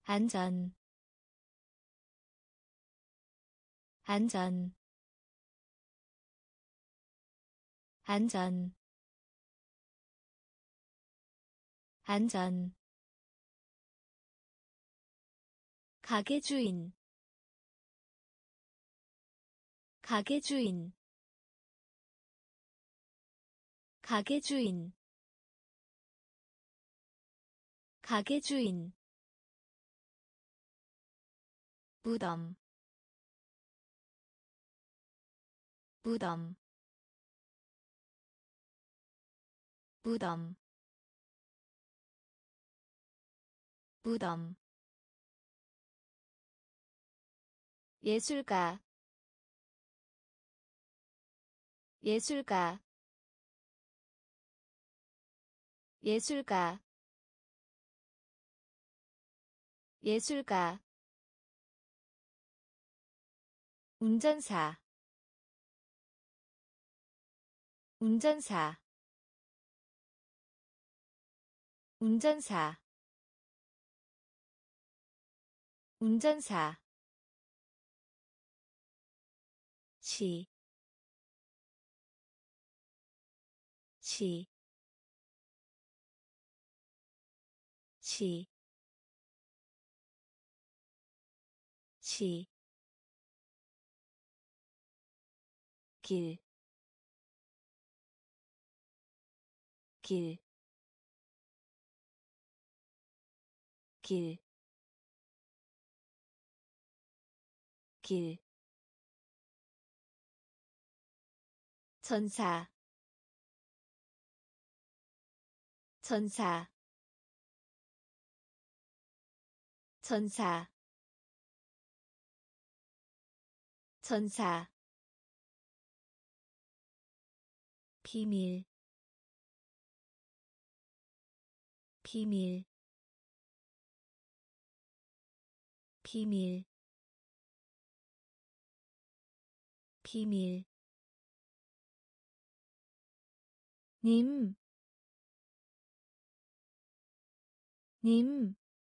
안전 안전 안전 안전 가게 주인 가게 주인 가게 주인 가게 주인 무덤 무덤 무덤 무덤 예술가 예술가 예술가 예술가 운전사 운전사 운전사 운전사 시, 시, 시, 시, 길, 길, 길, 길, 전사, 전사, 전사, 전사, 비밀, 비밀, 비밀, 비밀, 님, 님,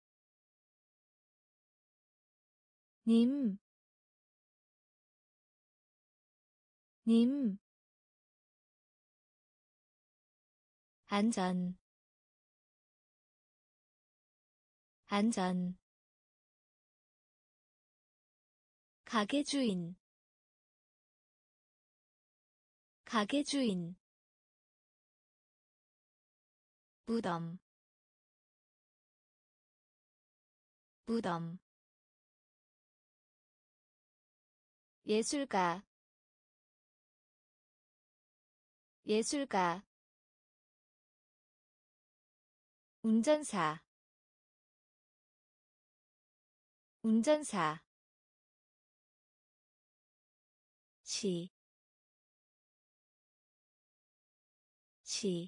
님, 님, 안전, 안전, 가게 주인, 가게 주인, 무덤, 무덤, 예술가, 예술가, 운전사, 운전사, 시, 시,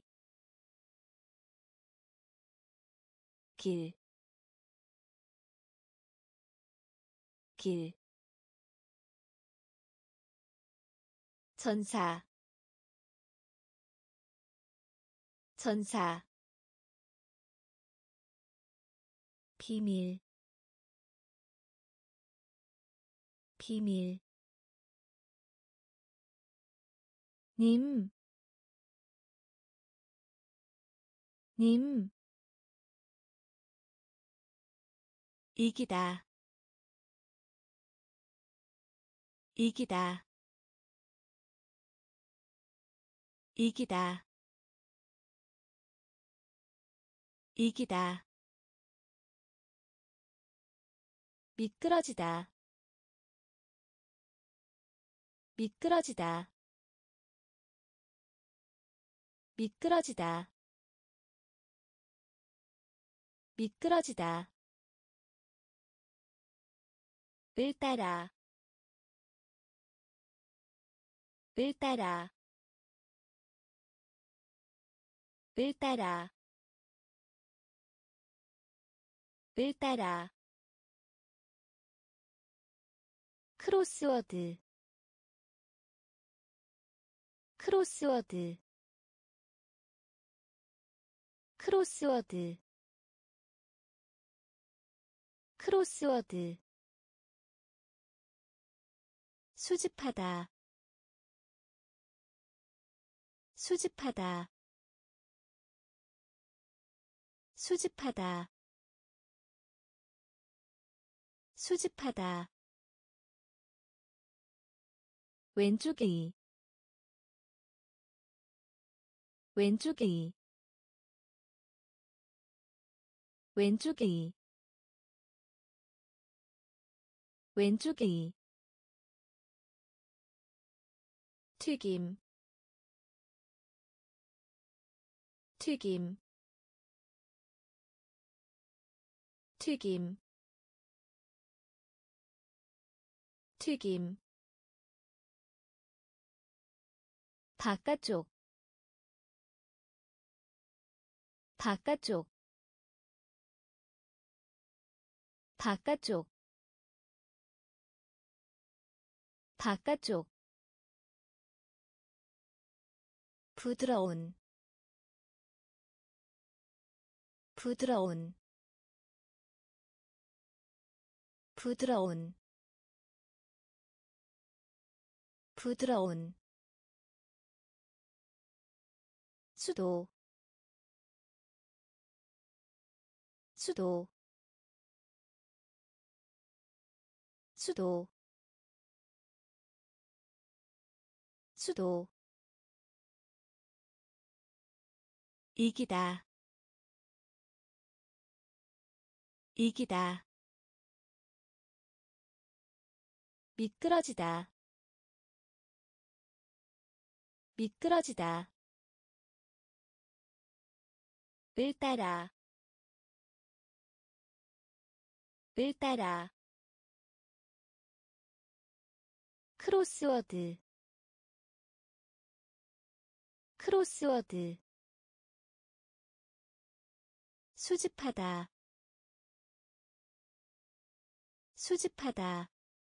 길, 길, 전사, 전사, 비밀, 비밀, 님, 님, 이기다, 이기다, 이기다, 이기다, 미끄러지다, 미끄러지다, 미끄러지다, 미끄러지다, 을 따라, 을 따라, 을 따라, 을 따라, 크로스워드, 크로스워드, 크로스워드, 크로스워드 수집하다 수집하다 수집하다 수집하다 왼쪽이 왼쪽이 왼쪽이 왼쪽이 튀김 튀김 튀김 튀김 바깥쪽 바깥쪽 바깥쪽 바깥쪽 부드러운 부드러운 부드러운 부드러운 수도 수도 수도 수도 이기다 이기다 미끄러지다 미끄러지다 을 따라 을 따라 크로스워드 크로스워드 수집하다 수집하다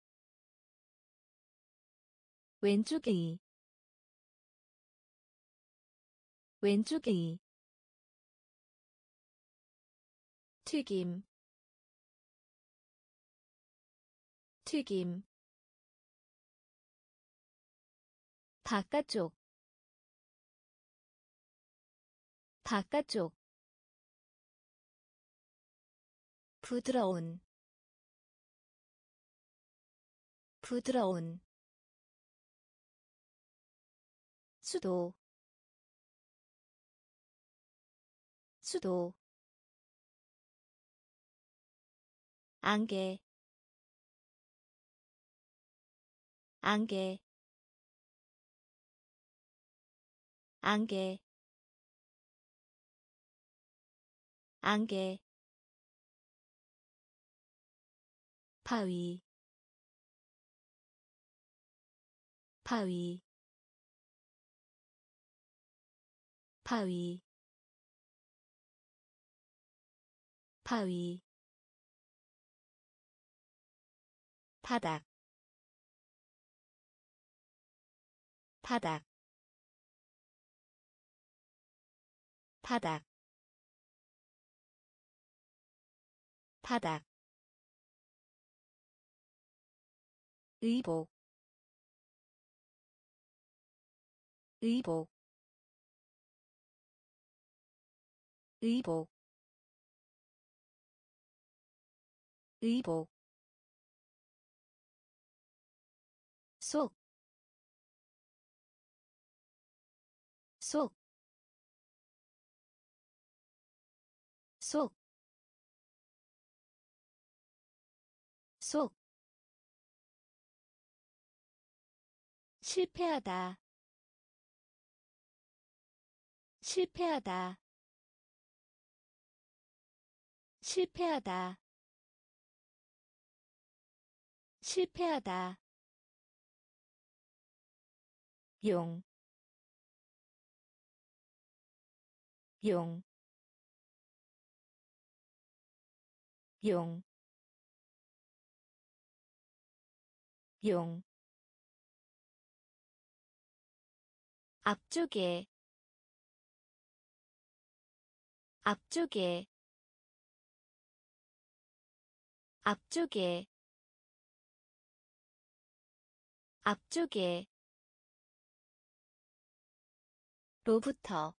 왼쪽이 왼쪽이 튀김 튀김 바깥쪽 바깥쪽 부드러운 부드러운 수도 수도 안개 안개 안개 안개 바위 바위 바위 바위 바닥 바닥 바닥 바닥 의복 의복 의복 의복 속 속 속 속 실패하다 실패하다 실패하다 실패하다 용, 용, 용, 용 앞쪽에 앞쪽에 앞쪽에 앞쪽에 로부터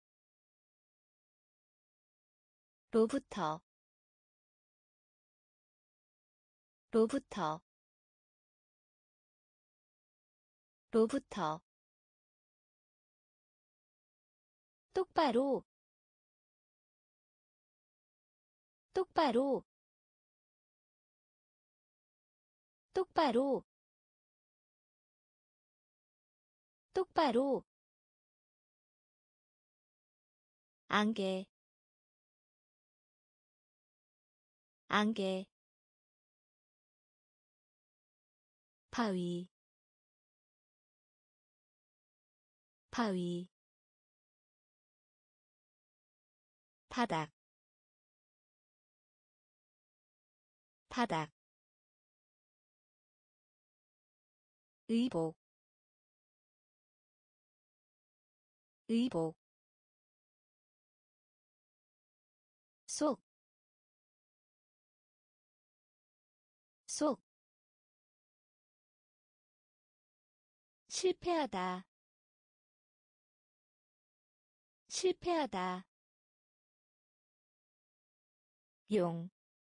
로부터 로부터 로부터 똑바로 똑바로 똑바로 똑바로 안개 안개 바위 바위 바닥 바닥 의복 의복 속 속 실패하다 실패하다 용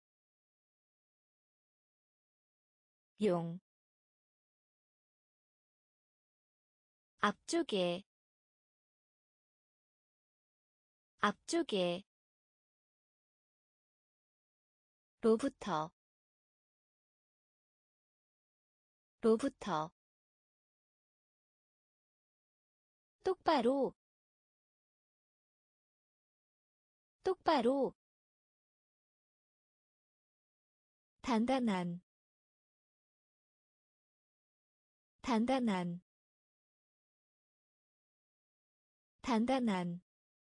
용 앞쪽에 앞쪽에 로부터 로부터 똑바로 똑바로 단단한 단단한 단단한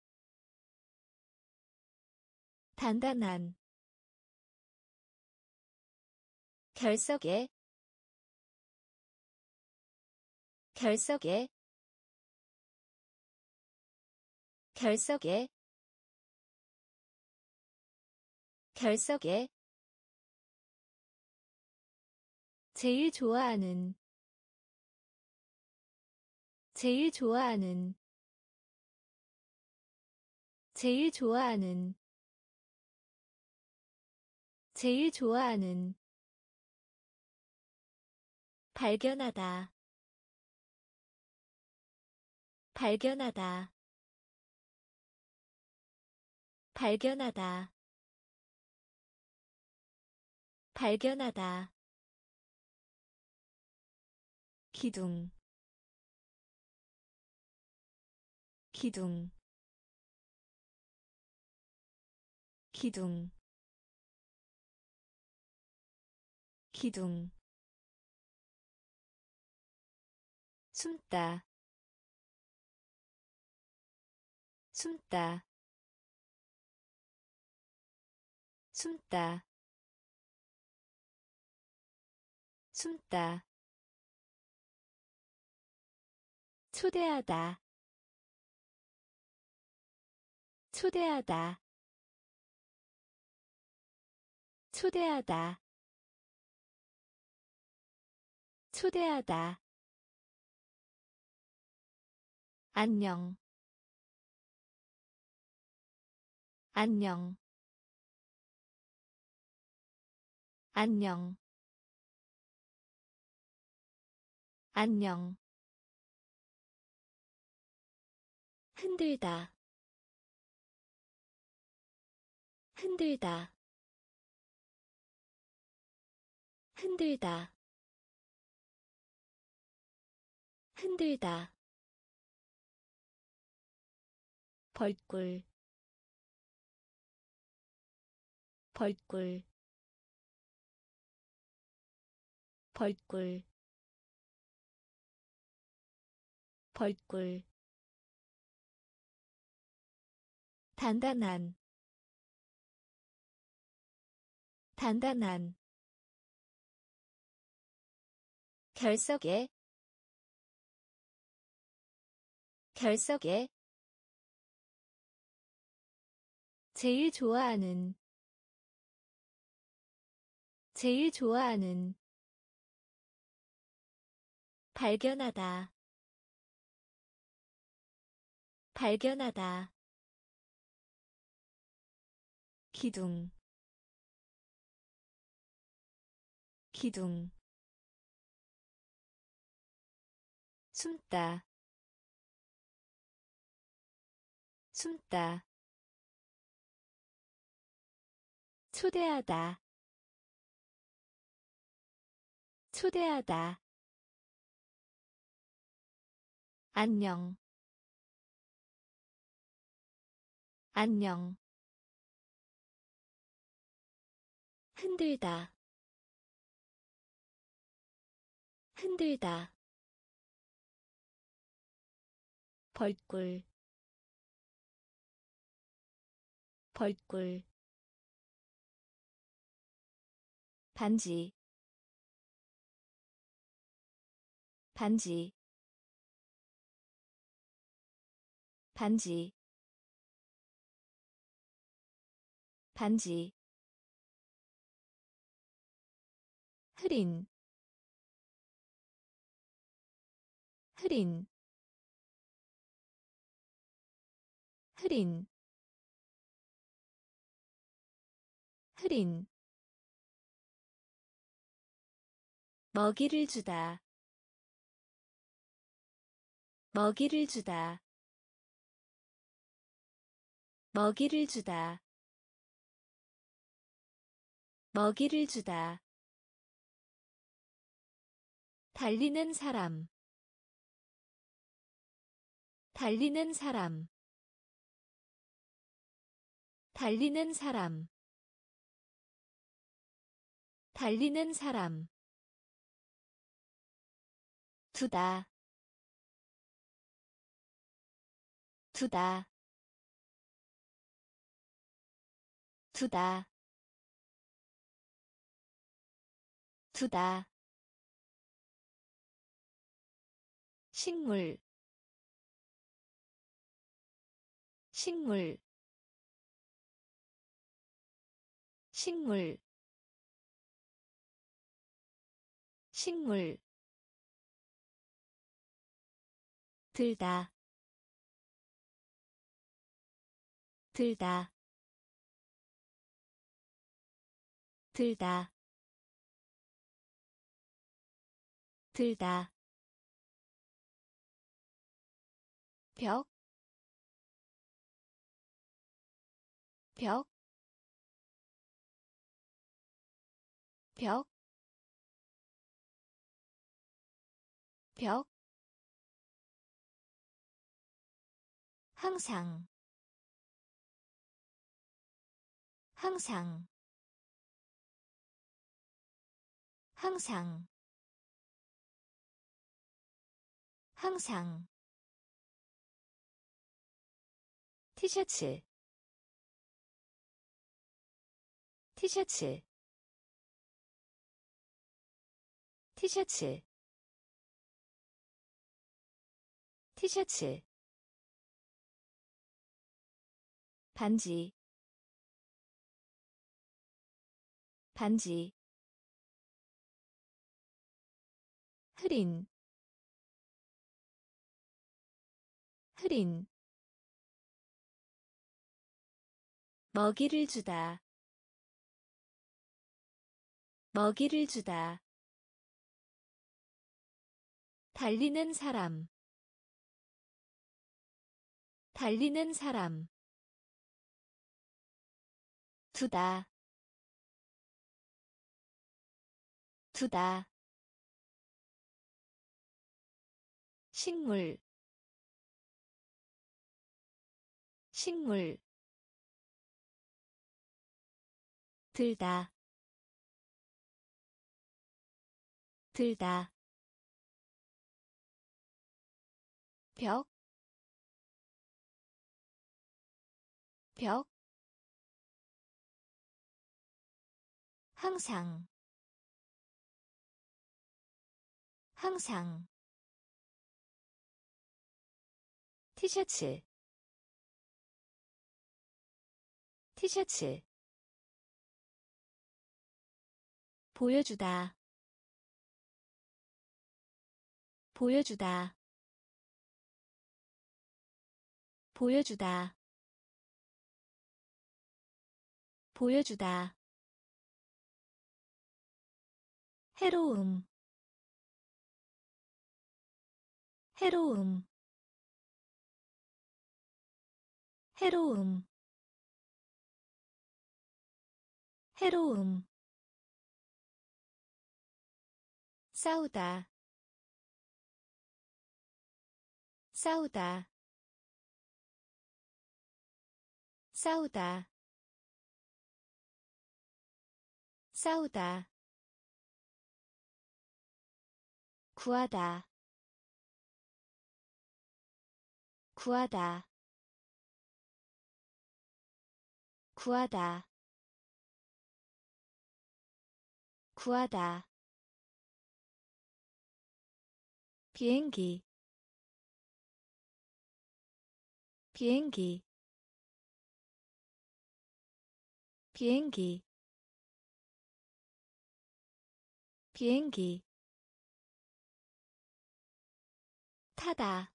단단한 결석에 결석에 결석에 결석에 제일 좋아하는 제일 좋아하는 제일 좋아하는 제일 좋아하는 발견하다 발견하다 발견하다 발견하다 기둥 기둥 기둥 기둥 숨다 숨다 숨다 숨다 초대하다 초대하다 초대하다 초대하다 안녕 안녕 안녕 안녕 흔들다 흔들다 흔들다 흔들다 벌꿀 벌꿀 벌꿀 벌꿀 단단한 단단한 결석에 결석에 제일 좋아하는 제일 좋아하는 발견하다 발견하다 기둥 기둥 숨다 숨다 초대하다 초대하다 안녕 안녕 흔들다 흔들다 벌꿀 벌꿀 반지 반지 반지 반지 흐린 흐린 흐린 흐린 먹이를 주다 먹이를 주다 먹이를 주다 먹이를 주다 달리는 사람 달리는 사람 달리는 사람 달리는 사람 두다 두다 두다 두다 식물 식물 식물 식물 들다 들다 들다 들다 벽, 벽, 벽, 벽, 항상, 항상, 항상, 항상, 티셔츠, 티셔츠, 티셔츠, 티셔츠, 반지, 반지, 흐린, 흐린, 먹이를 주다 먹이를 주다 달리는 사람 달리는 사람 두다 두다 식물 식물 들다 들다 벽, 벽, 항상, 항상, 티셔츠, 티셔츠, 보여주다 보여주다 보여주다 보여주다 해로움 해로움 해로움 해로움 싸우다 싸우다 싸우다 싸우다 구하다 구하다 구하다 구하다 비행기 비행기 비행기 비행기 타다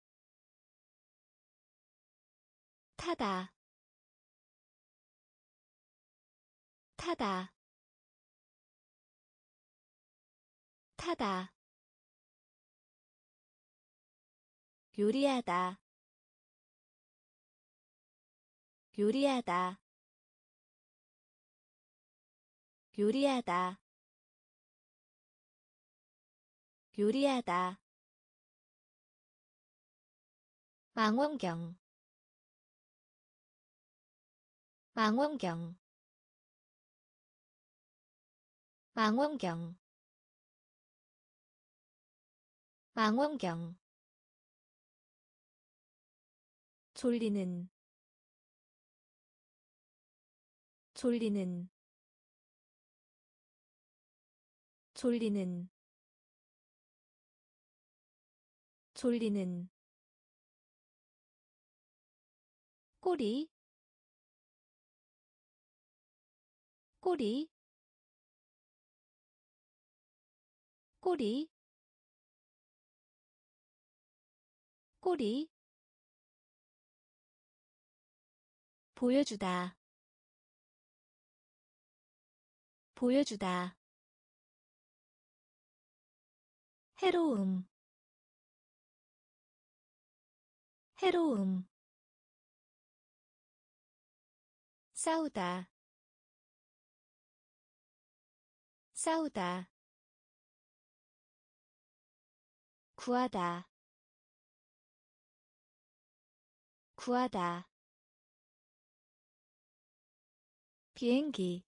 타다 타다 타다 요리하다 요리하다 요리하다 요리하다 망원경 망원경 망원경 망원경 졸리는 졸리는 졸리는 졸리는 꼬리 꼬리 꼬리 꼬리 보여주다 보여주다 해로움 해로움 싸우다 싸우다 구하다 구하다 비행기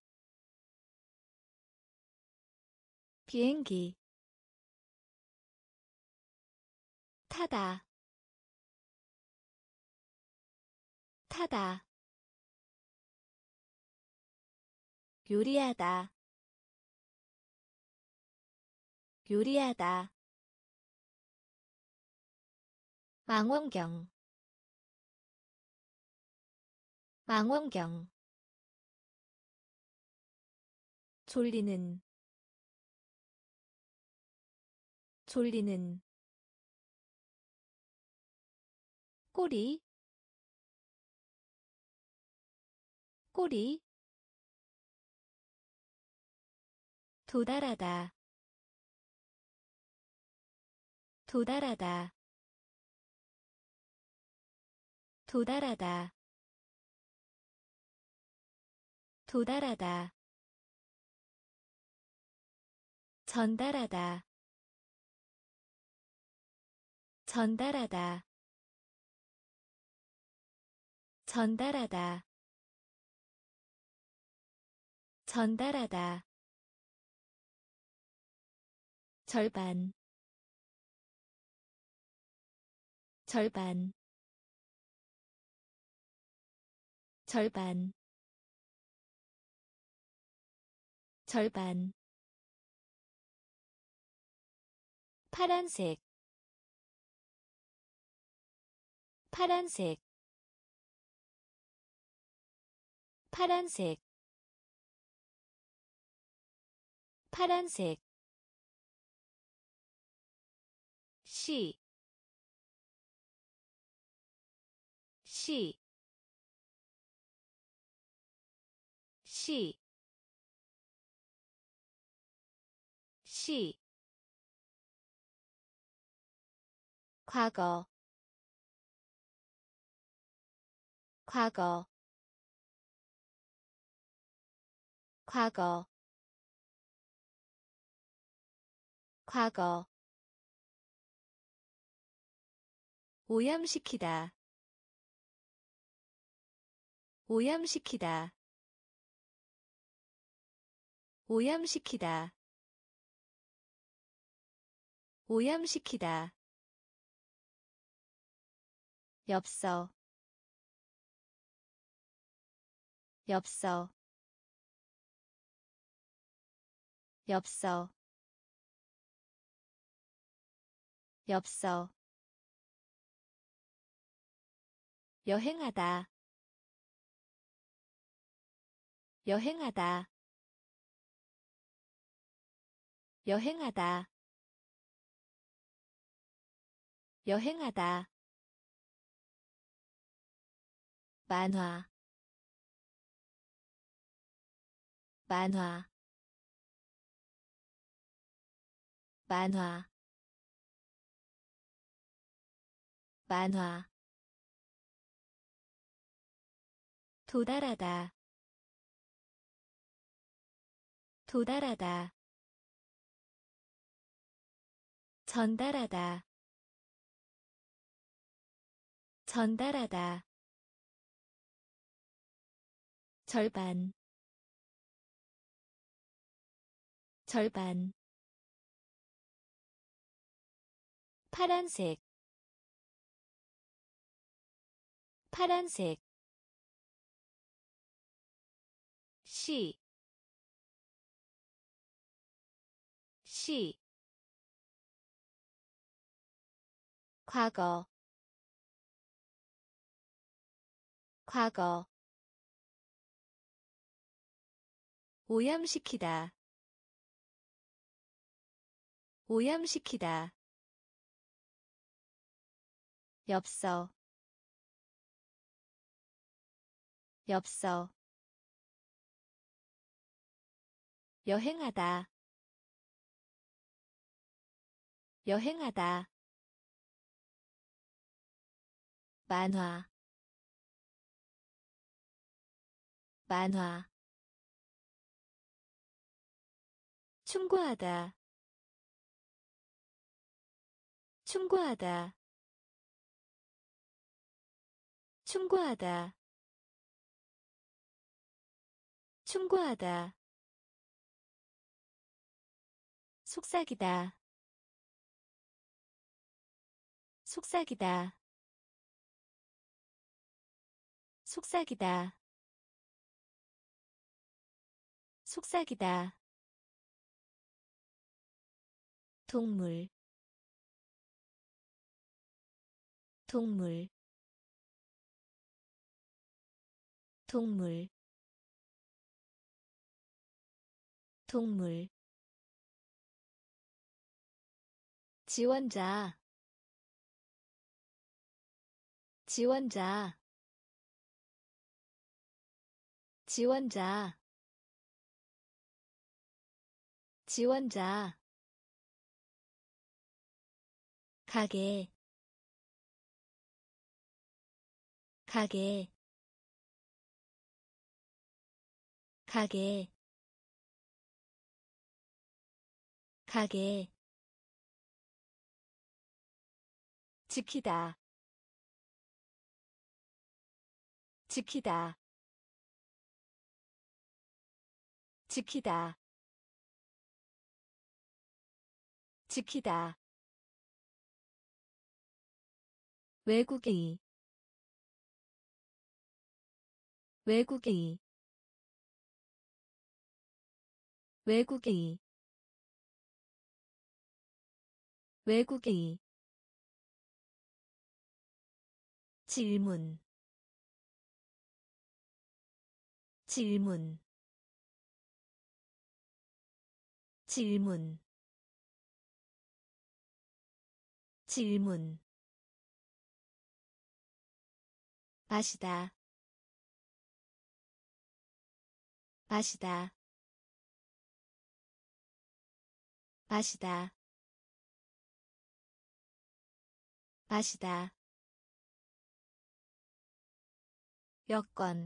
비행기 타다 타다 요리하다 요리하다 망원경 망원경 졸리는 졸리는 꼬리 꼬리 도달하다 도달하다 도달하다 도달하다 전달하다 전달하다 전달하다 전달하다 절반 절반 절반 절반 파란색 파란색 파란색 파란색 시, 시, 시, 시, 과거, 과거, 과거, 과거, 오염시키다, 오염시키다, 오염시키다, 오염시키다, 엽서, 엽서, 엽서, 엽서, 여행하다, 여행하다, 여행하다, 여행하다, 만화, 만화, 만화, 만화, 도달하다, 도달하다, 전달하다, 전달하다, 절반, 절반, 파란색, 파란색, 시, 시, 과거, 과거, 오염시키다, 오염시키다, 엽서, 엽서, 여행하다, 여행하다, 만화, 만화, 충고하다, 충고하다, 충고하다, 충고하다, 속삭이다, 속삭이다, 속삭이다, 속삭이다, 동물, 동물, 동물, 동물, 지원자, 지원자, 지원자, 지원자, 가게, 가게, 가게, 가게, 지키다, 지키다, 지키다, 지키다, 외국인, 외국인, 외국인, 외국인, 질문, 질문, 질문 질문 마시다 마시다 마시다 마시다 여건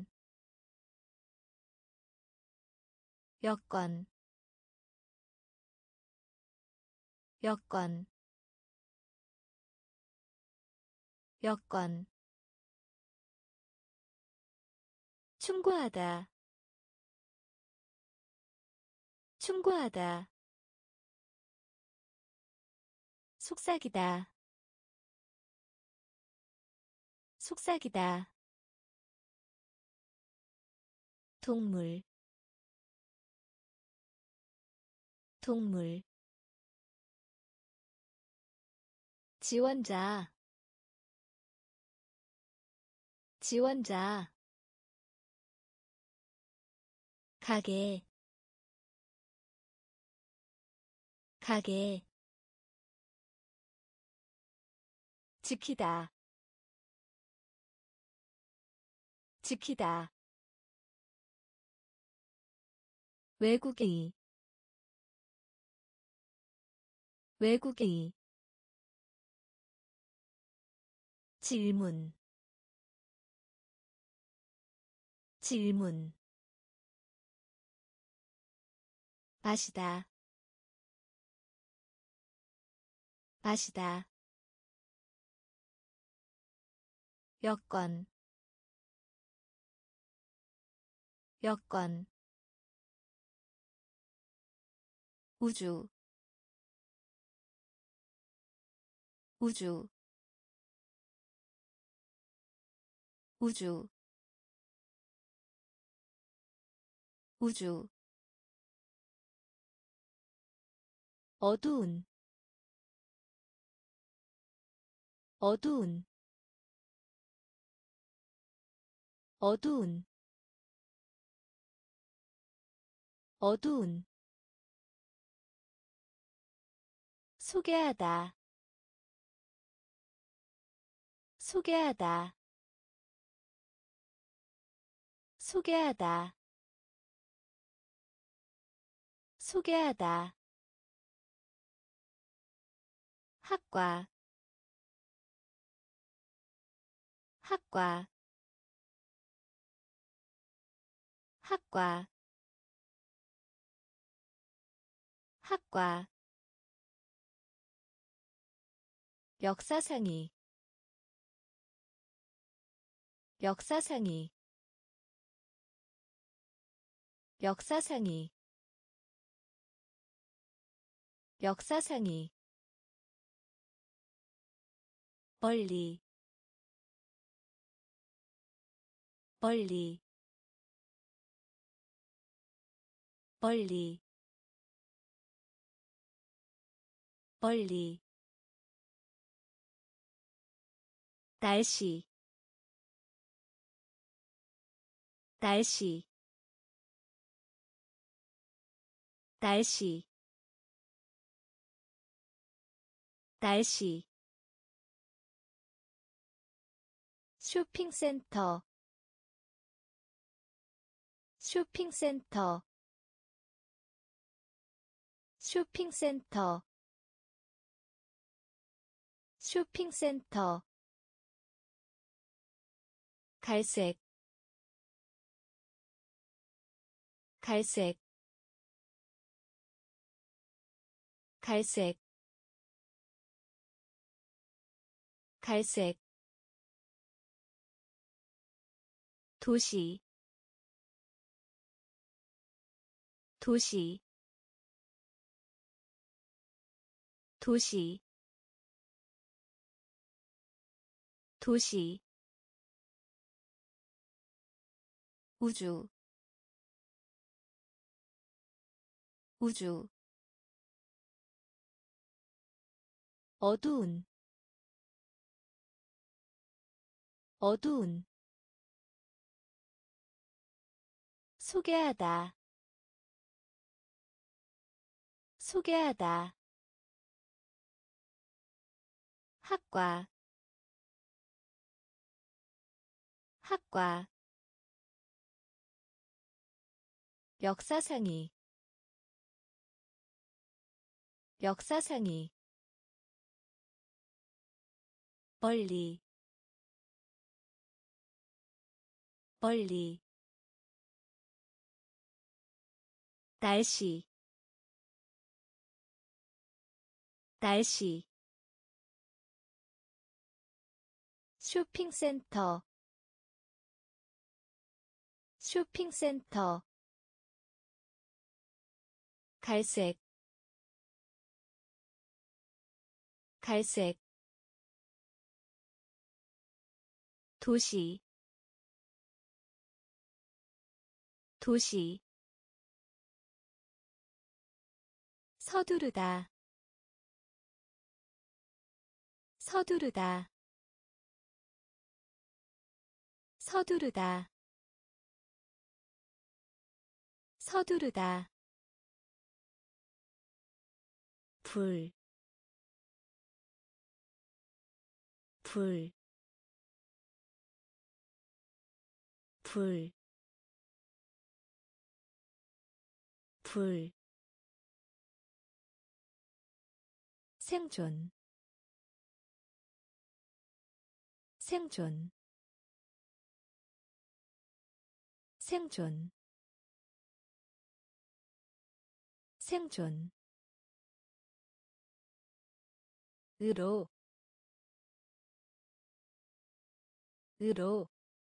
여건 여건 여건 충고하다 충고하다 속삭이다 속삭이다 동물 동물 지원자 지원자 가게 가게 지키다 지키다 외국의 외국의 질문 질문 마시다 마시다 여건 여건 우주 우주 우주 우주 어두운 어두운 어두운 어두운 소개하다 소개하다 소개하다 소개하다 학과 학과 학과 학과 역사상이 역사상이 역사상이 역사상이 멀리 멀리 멀리 멀리 날씨 날씨 날씨 날씨 쇼핑센터 쇼핑센터 쇼핑센터 쇼핑센터 갈색 갈색 갈색 갈색 도시 도시 도시 도시 우주 우주 어두운 어두운 소개하다 소개하다 학과 학과 역사상이 역사상이 멀리 멀리 날씨 날씨 쇼핑센터 쇼핑센터 갈색 갈색 도시 도시 서두르다 서두르다 서두르다 서두르다 불, 불, 불, 불, 생존, 생존, 생존, 생존, 으로, 으로,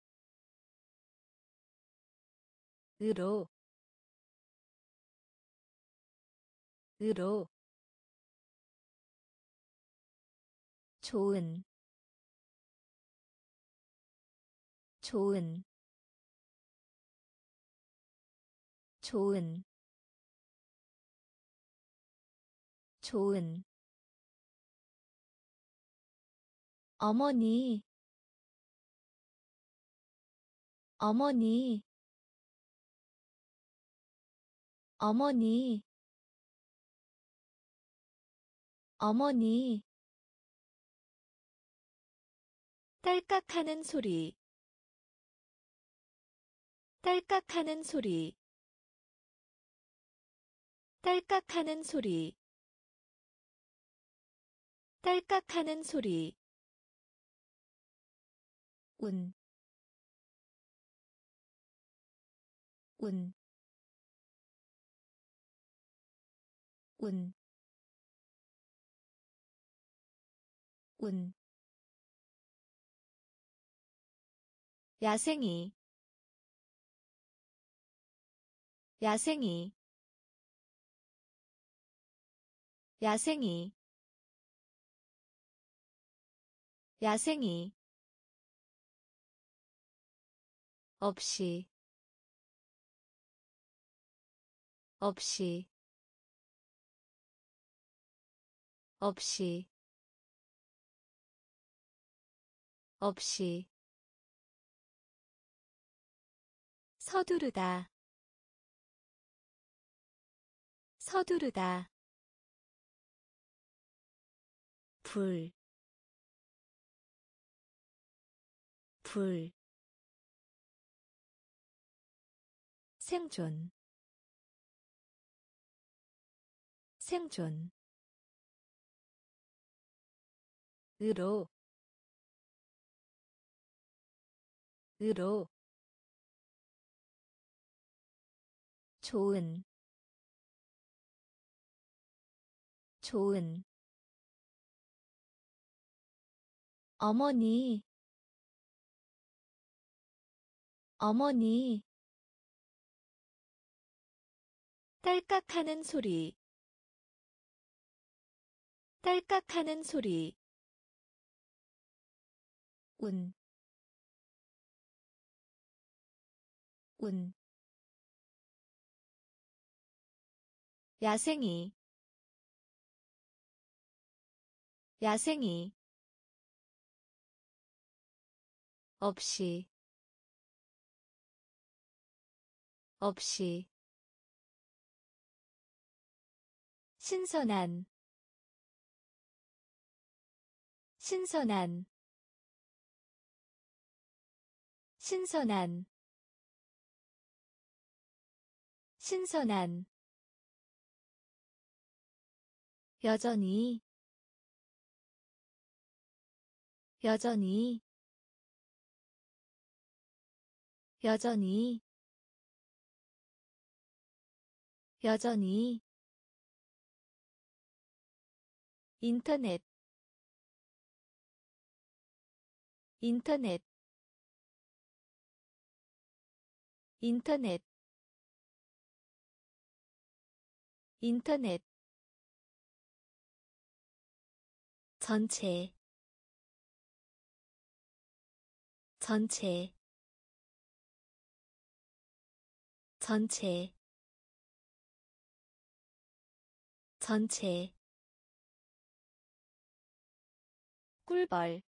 으로, 으로, 좋은, 좋은, 좋은, 좋은, 어머니, 어머니, 어머니, 어머니, 딸깍하는 소리, 딸깍하는 소리, 딸깍하는 소리, 딸깍하는 소리, 운, 운, 운, 운, 야생이, 야생이, 야생이, 야생이, 없이, 없이, 없이, 없이, 서두르다, 서두르다, 불, 불, 생존, 생존, 으로, 으로, 좋은, 좋은, 어머니, 어머니, 딸깍하는 소리, 딸깍하는 소리, 운, 운, 야생이, 야생이, 없이, 없이, 신선한 신선한 신선한 신선한 여전히 여전히 여전히 여전히 인터넷 인터넷 인터넷 인터넷 전체 전체 전체 전체 꿀벌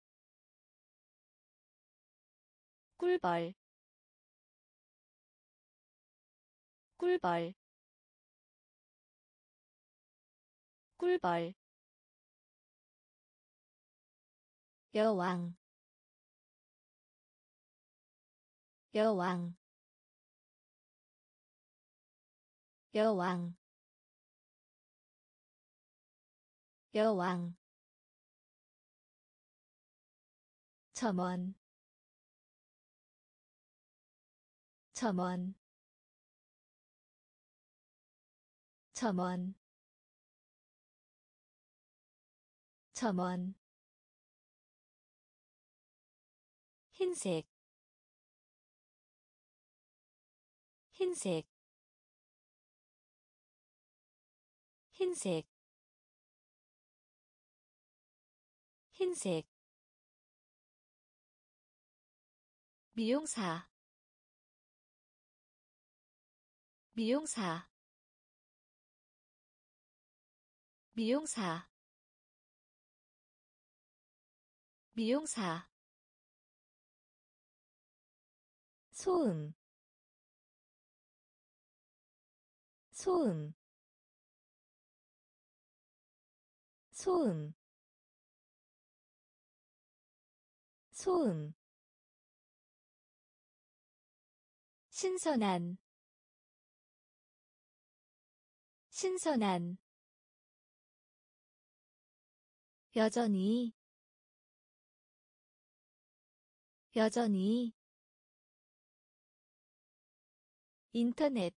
꿀벌 꿀벌 꿀벌 여왕 여왕 여왕 여왕 점원 점원 점원 점원 흰색 흰색 흰색 흰색 미용사 미용사 미용사 미용사 소음 소음 소음 소음 신선한 신선한 여전히 여전히 인터넷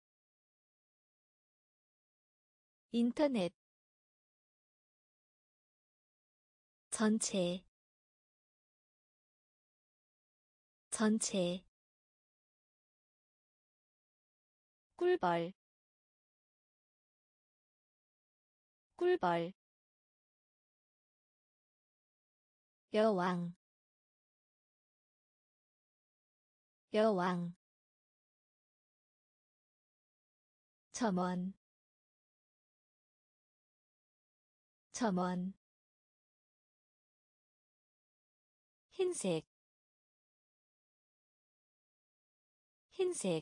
인터넷 전체 전체 꿀벌 꿀벌 여왕 여왕 점원 점원 흰색 흰색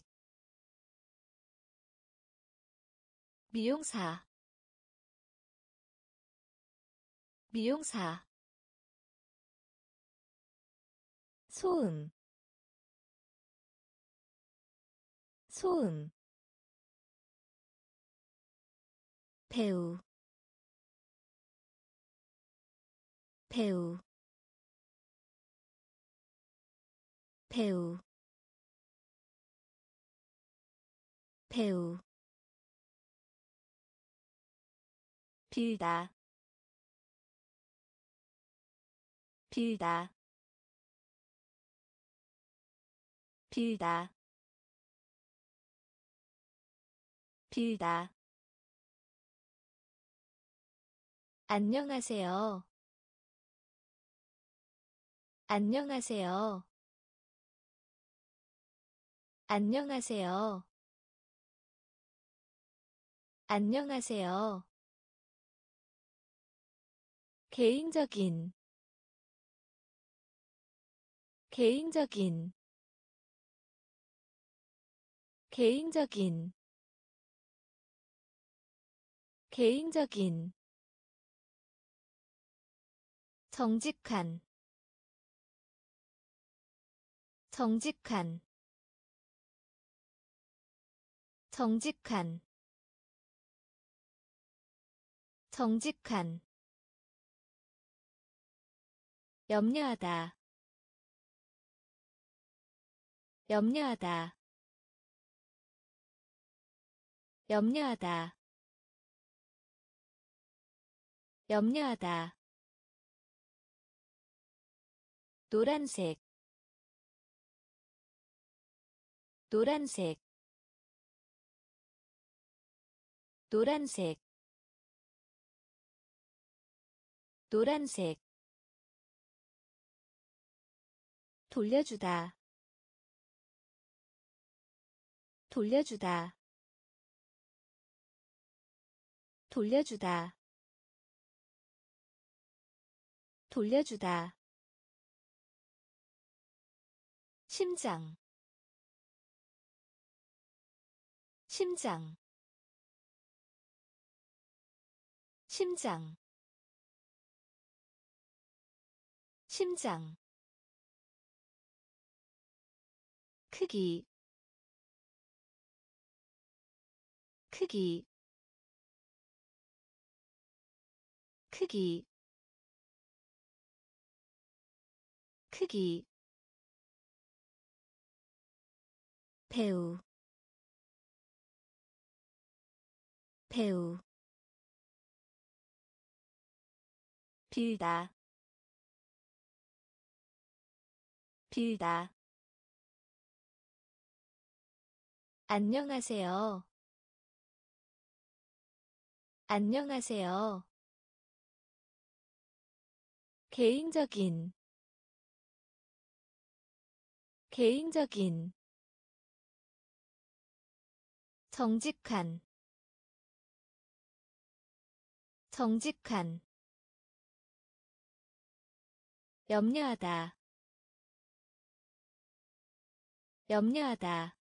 미용사 미용사 소음 소음 배우 배우 배우 배우 빌다 빌다 빌다 빌다 안녕하세요 안녕하세요 안녕하세요 안녕하세요 개인적인 개인적인 개인적인 개인적인 정직한 정직한 정직한 정직한 염려하다 염려하다 염려하다 염려하다 노란색 노란색 노란색 노란색 돌려주다 돌려주다 돌려주다 돌려주다 심장 심장 심장 심장 크기 크기 크기 크기 배우 배우 빌다 빌다 안녕하세요 안녕하세요 개인적인 개인적인 정직한 정직한 염려하다 염려하다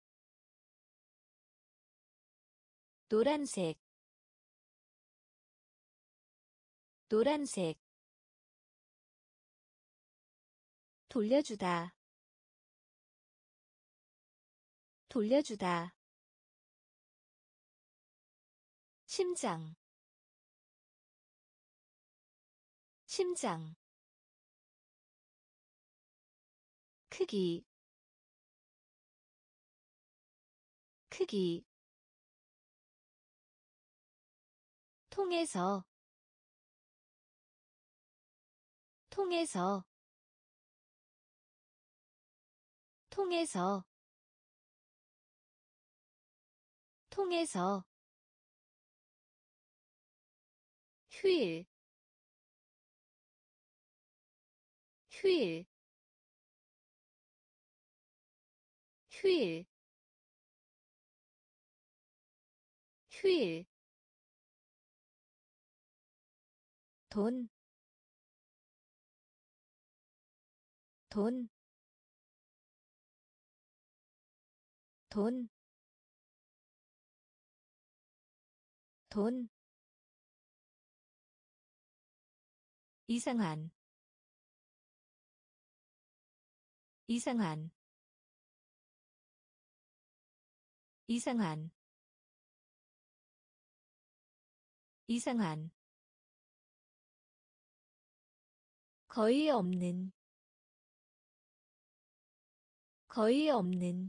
노란색 노란색 돌려주다 돌려주다 심장 심장 크기 크기 통해서 통해서 통해서 통해서 휴일 휴일 휴일 휴일 돈, 돈, 돈, 돈, 이상한, 이상한, 이상한, 이상한, 거의 없는, 거의 없는,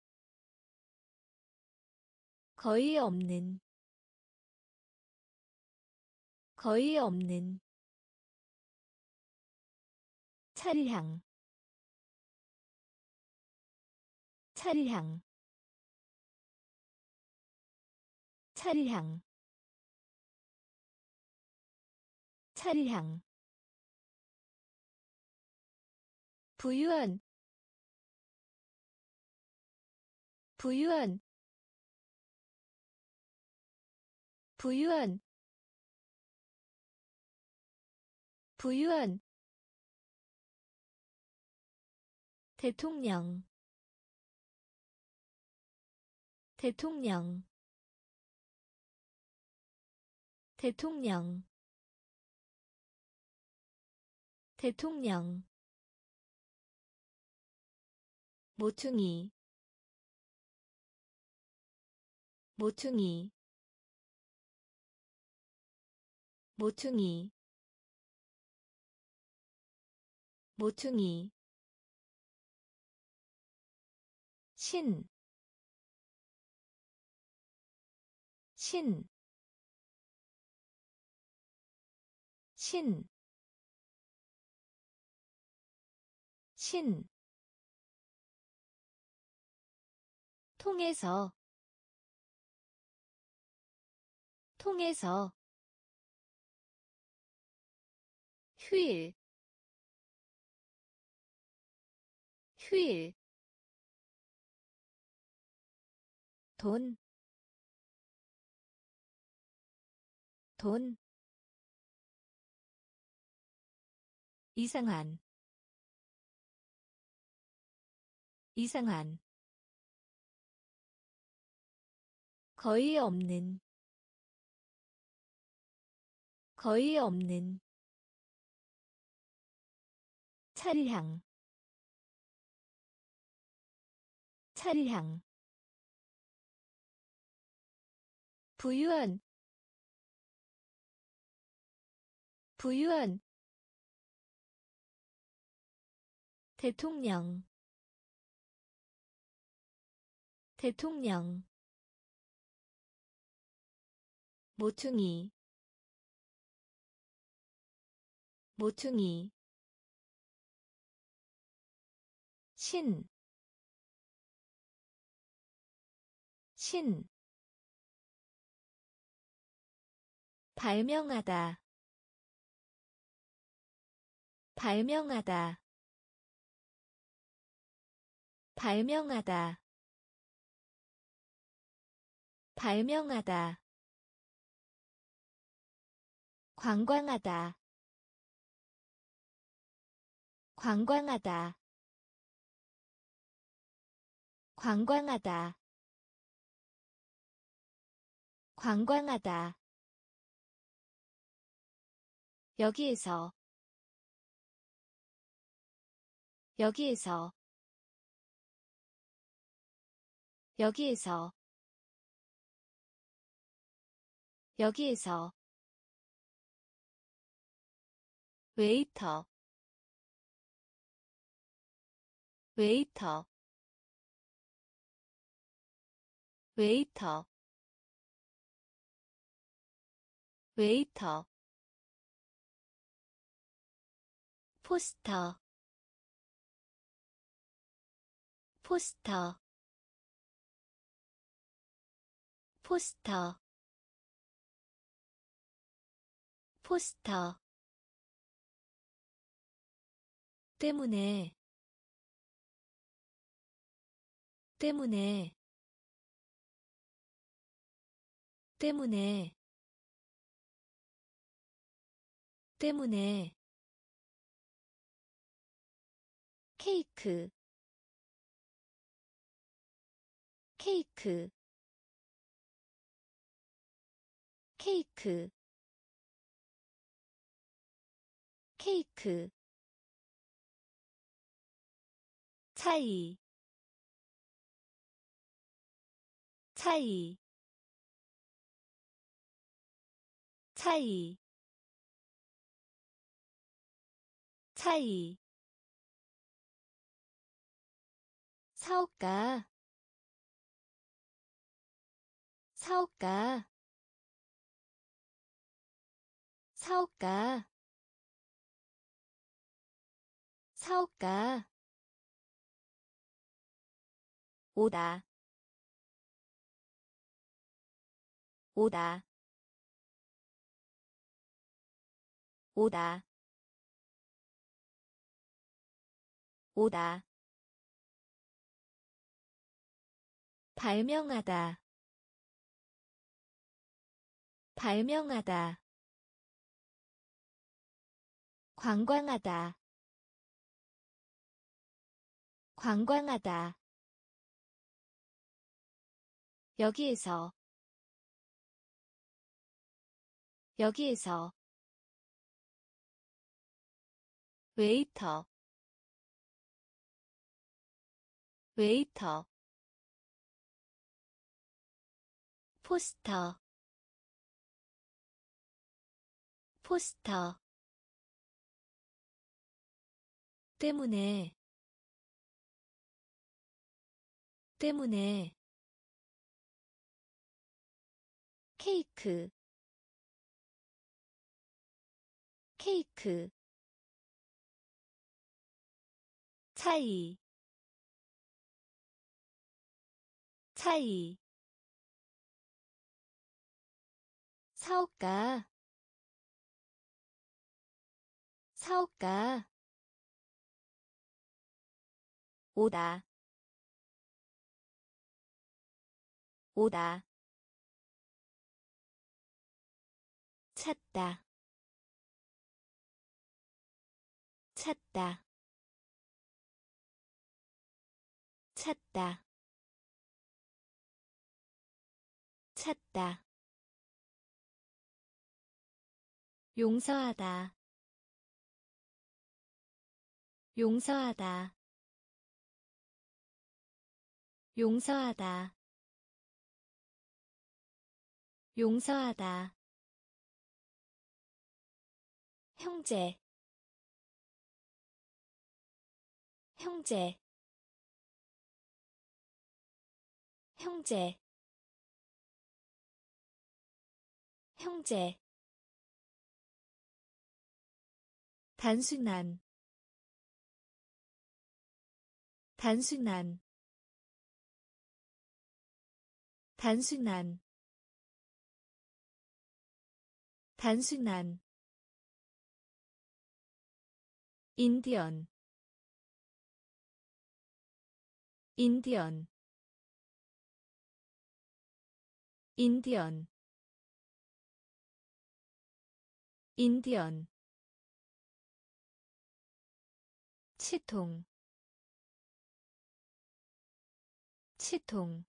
거의 없는, 거의 없는, 차량, 차량, 차량, 차량, 부유한, 부유한, 부유한, 부유한, 대통령, 대통령, 대통령 대통령 모퉁이 모퉁이 모퉁이 모퉁이 신, 신, 신, 신, 통해서, 통해서, 휴일, 휴일, 돈, 돈, 이상한, 이상한, 거의 없는, 거의 없는, 차량, 차량, 부유한, 부유한, 대통령, 대통령, 모퉁이, 모퉁이, 신, 신, 발명하다, 발명하다, 발명하다, 발명하다, 관광하다, 관광하다, 관광하다, 관광하다, 여기에서, 여기에서, 여기에서, 여기에서, 웨이터, 웨이터, 웨이터, 웨이터, 포스터, 포스터, 포스터, 포스터, 때문에, 때문에, 때문에, 때문에, 케이크, 케이크, 케이크, 케이크, 차이, 차이, 차이, 차이, 사업가, 사업가, 사업가, 사업가, 오다, 오다, 오다, 오다, 발명하다, 발명하다, 관광하다, 관광하다, 여기에서, 여기에서 웨이터 웨이터 포스터 포스터 때문에 때문에 케이크 케이크 차이 차이 사업가 사업가 오다 오다 찾다 찾다 찾다 찾다 용서하다 용서하다 용서하다 용서하다 형제 형제 형제 형제 단순한 단순한 단순한 단순한 인디언 인디언 인디언 인디언 치통 치통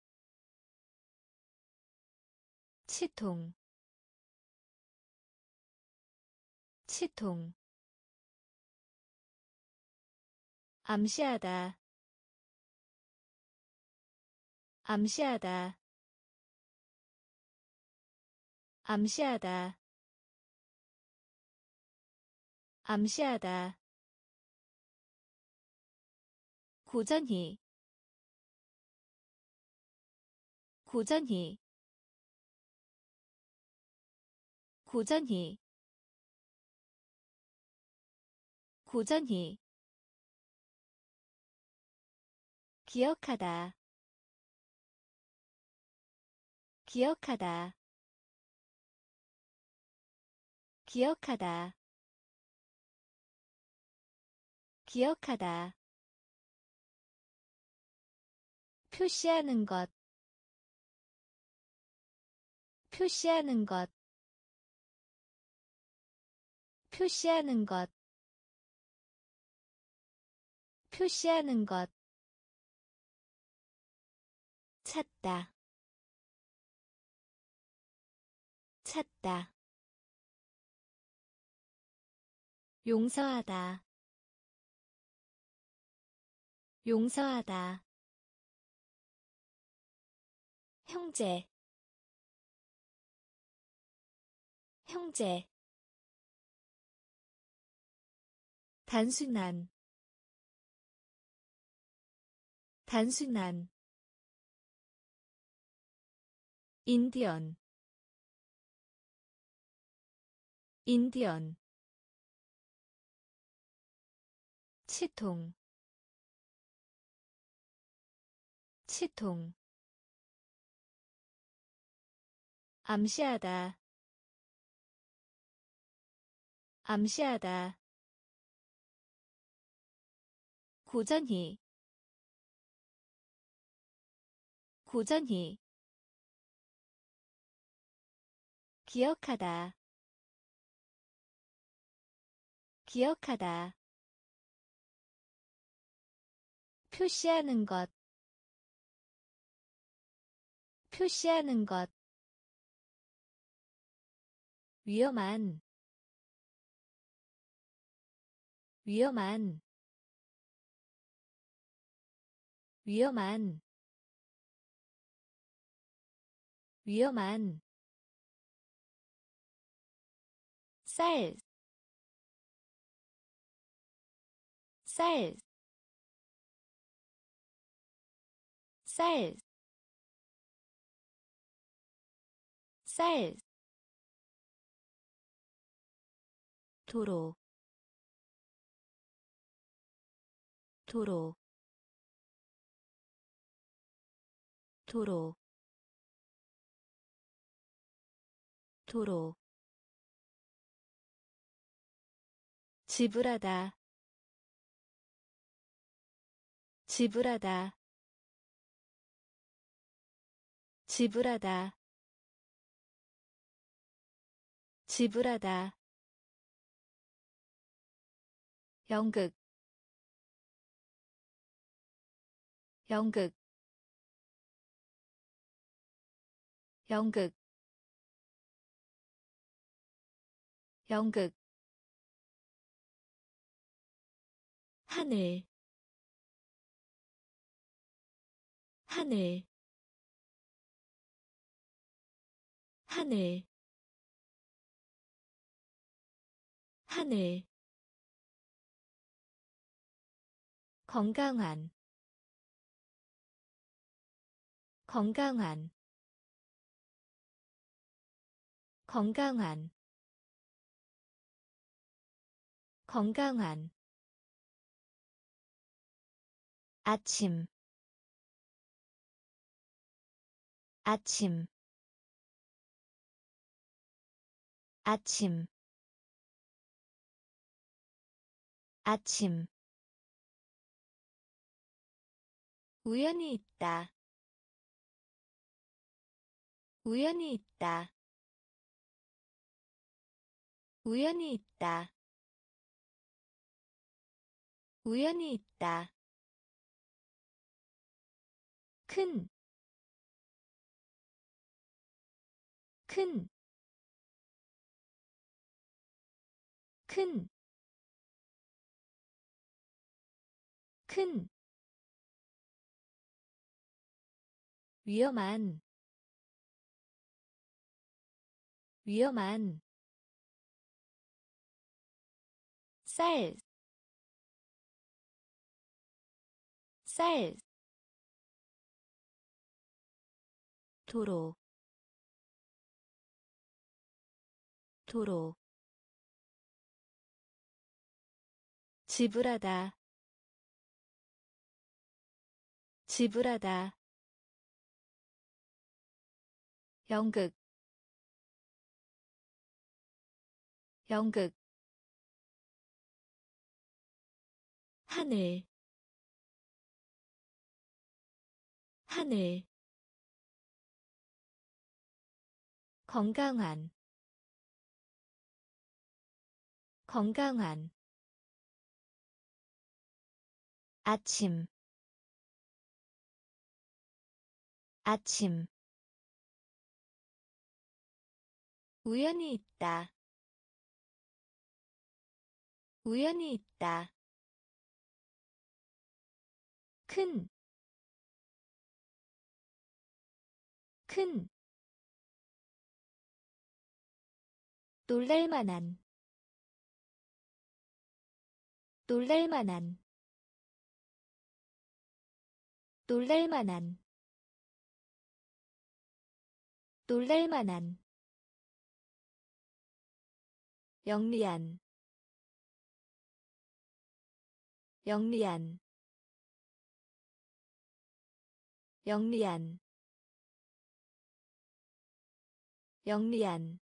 치통 치통 암시하다 암시하다 암시하다 암시하다 고전히 고전히 고전히 고전히 기억하다 기억하다 기억하다 기억하다 표시하는 것 표시하는 것 표시하는 것 표시하는 것 찾다 찾다 용서하다 용서하다 형제 형제 단순한 단순한 인디언 인디언 치통 치통 암시하다 암시하다 고전히 고전히 기억하다 기억하다 표시하는 것 표시하는 것 위험한 위험한 위험한 위험한 쌀, 쌀, 쌀, 쌀, 도로, 도로, 도로, 도로, 지불하다, 지불하다, 지불하다, 지불하다, 연극, 연극, 연극, 연극, 하늘, 하늘, 하늘, 하늘, 건강한, 건강한, 건강한, 건강한, 아침, 아침, 아침, 아침, 우연히 있다, 우연히 있다, 우연히 있다, 우연히 있다, 큰, 큰, 큰, 큰, 위험한, 위험한, 쌀, 쌀, 도로, 도로, 지불하다, 지불하다, 연극, 연극, 하늘, 하늘, 건강한, 건강한, 아침, 아침, 우연히 있다, 우연히 있다, 큰, 큰, 놀랄만한, 놀랄만한, 놀랄만한, 놀랄만한, 영리한, 영리한, 영리한, 영리한,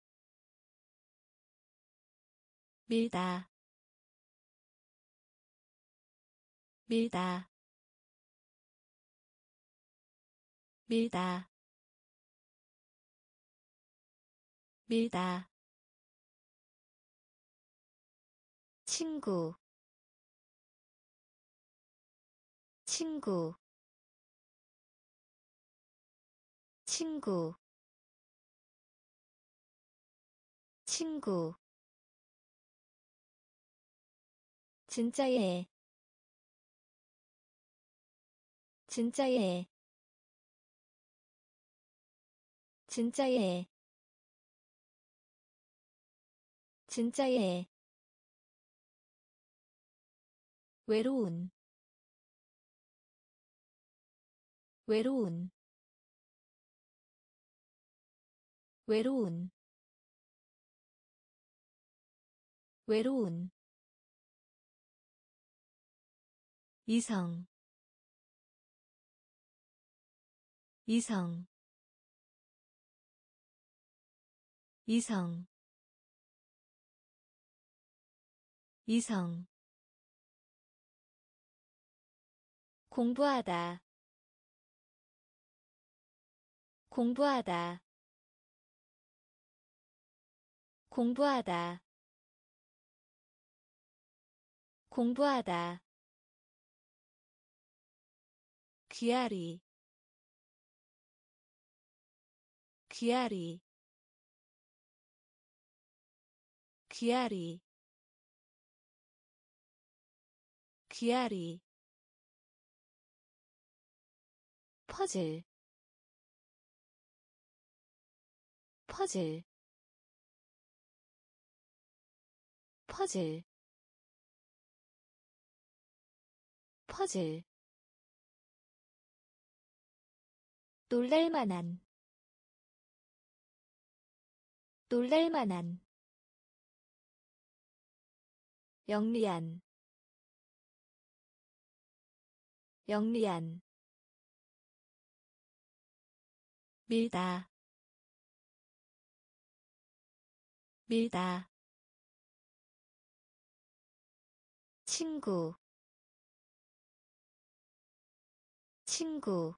밀다, 밀다, 밀다, 밀다, 친구, 친구, 친구, 친구 진짜예 진짜예 진짜예 진짜예 외로운 외로운 외로운 외로운 이성 이성 이성 이성 공부하다 공부하다 공부하다 공부하다 귀하리 귀하리 귀하리 귀하리 퍼즐 퍼즐 퍼즐 퍼즐 놀랄만한 놀랄만한 영리한 영리한 밀다 밀다 친구 친구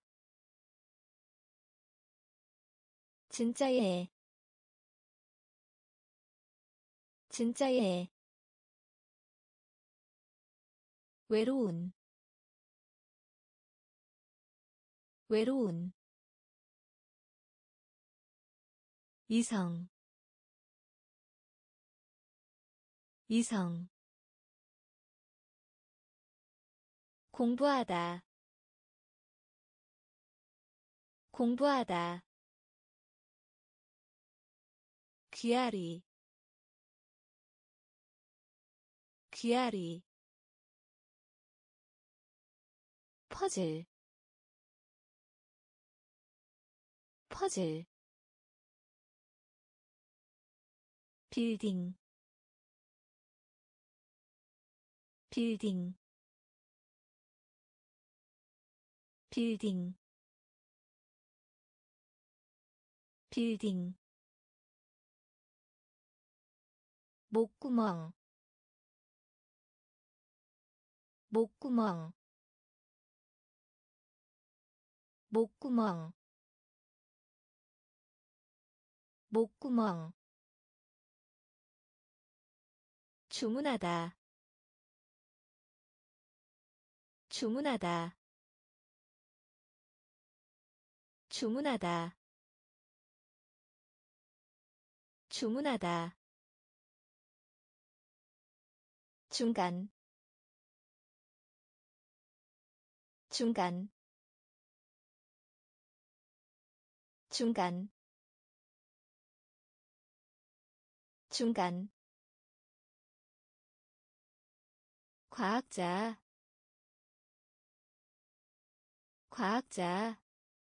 진짜예 진짜예 외로운 외로운 이성 이성 공부하다 공부하다 귀하리 귀하리 퍼즐 퍼즐 빌딩 빌딩 빌딩 빌딩 목구멍 목구멍 목구멍 목구멍 주문하다 주문하다 주문하다 주문하다 중간 중간 중간 중간 과학자 과학자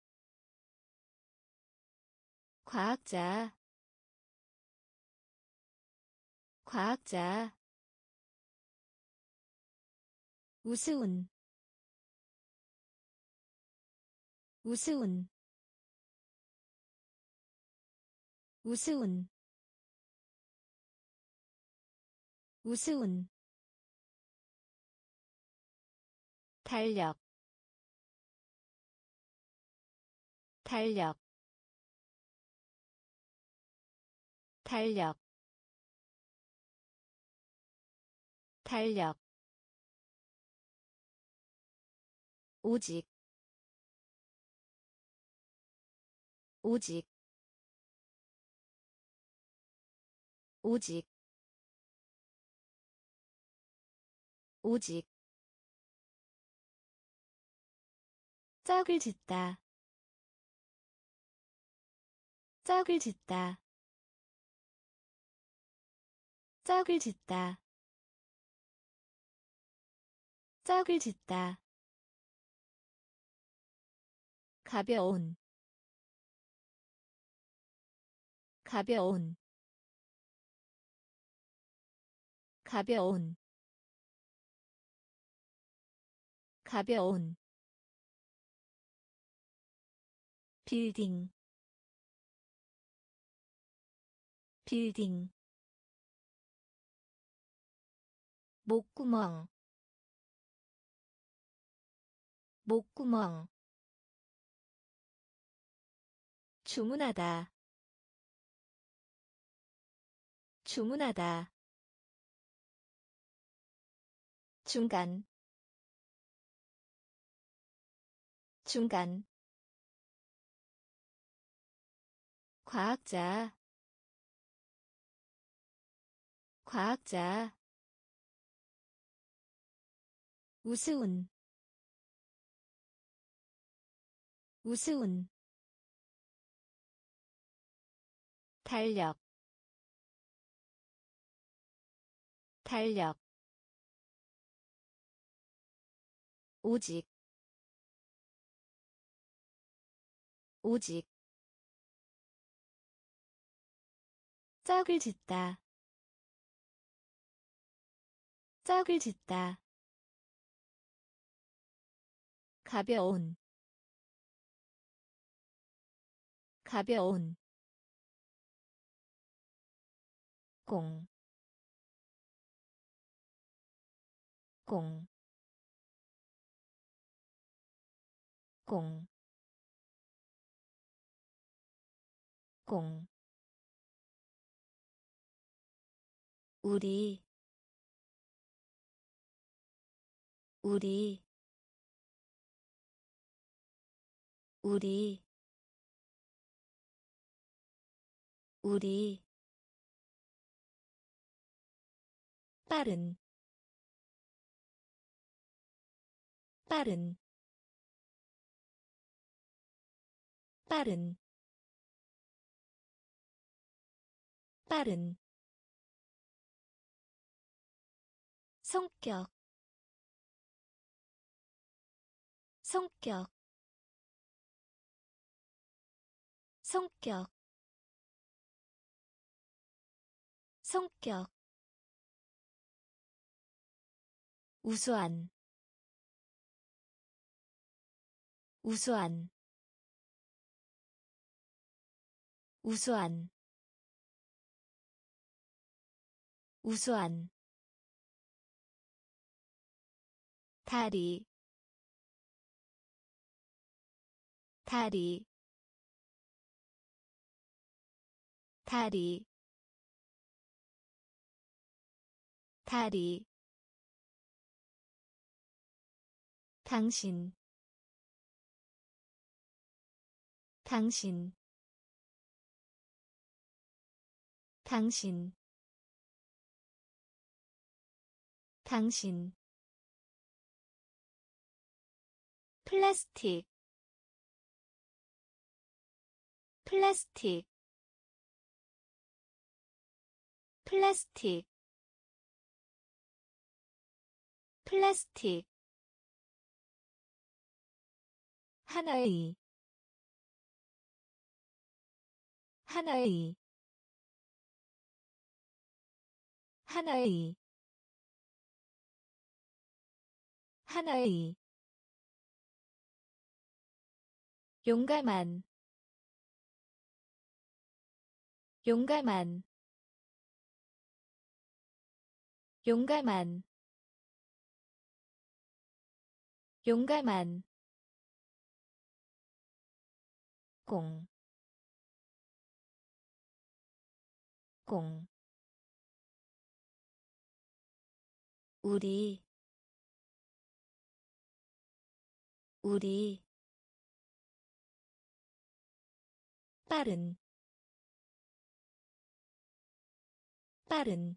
과학자 과학자 우스운 우스운 우스운 우스운 달력 달력 달력 달력 오직 오직 오직 오직 짝을 짓다 짝을 짓다 짝을 짓다 짝을 짓다 가벼운 가벼운 가벼운 가벼운 빌딩 빌딩 목구멍 목구멍 주문하다 주문하다 중간 중간 과학자 과학자 우스운 우스운 달력 달력 오직 오직 짝을 짓다 짝을 짓다 가벼운 가벼운 공, 공, 공, 공, 우리, 우리, 우리, 우리, 빠른, 빠른, 빠른, 빠른, 성격, 성격, 성격, 성격, 우수한, 우수한, 우수한, 우수한, 다리, 다리, 다리, 다리, 당신, 당신, 당신, 당신, 플라스틱, 플라스틱, 플라스틱, 플라스틱, 하나의, 하나의, 하나의, 하나의, 용감한, 용감한, 용감한, 용감한, 공, 공, 우리, 우리, 빠른, 빠른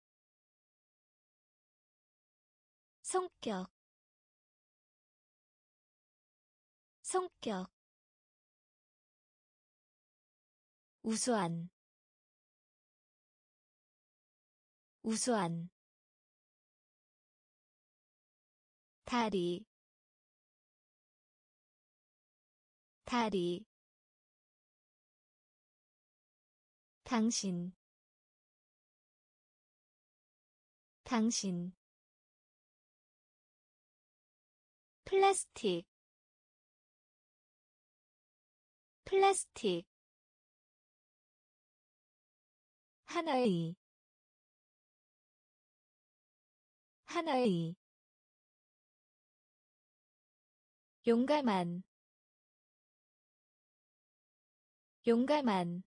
성격 성격 우수한 우수한 다리 다리 당신 당신 플라스틱 플라스틱 하나의 하나의 용감한 용감한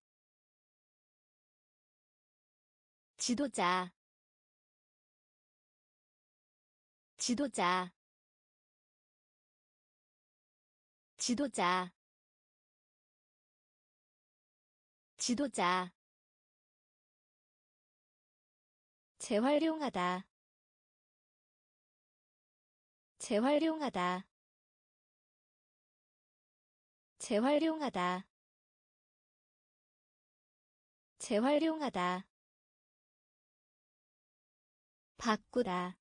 지도자 지도자 지도자 지도자 재활용하다 재활용하다 재활용하다 재활용하다 바꾸다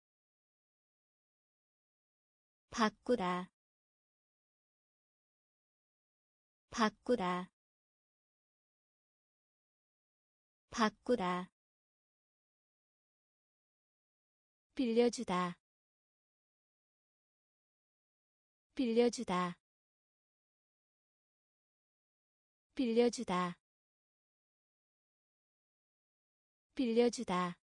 바꾸다 바꾸다 바꾸다 빌려주다 빌려주다 빌려주다 빌려주다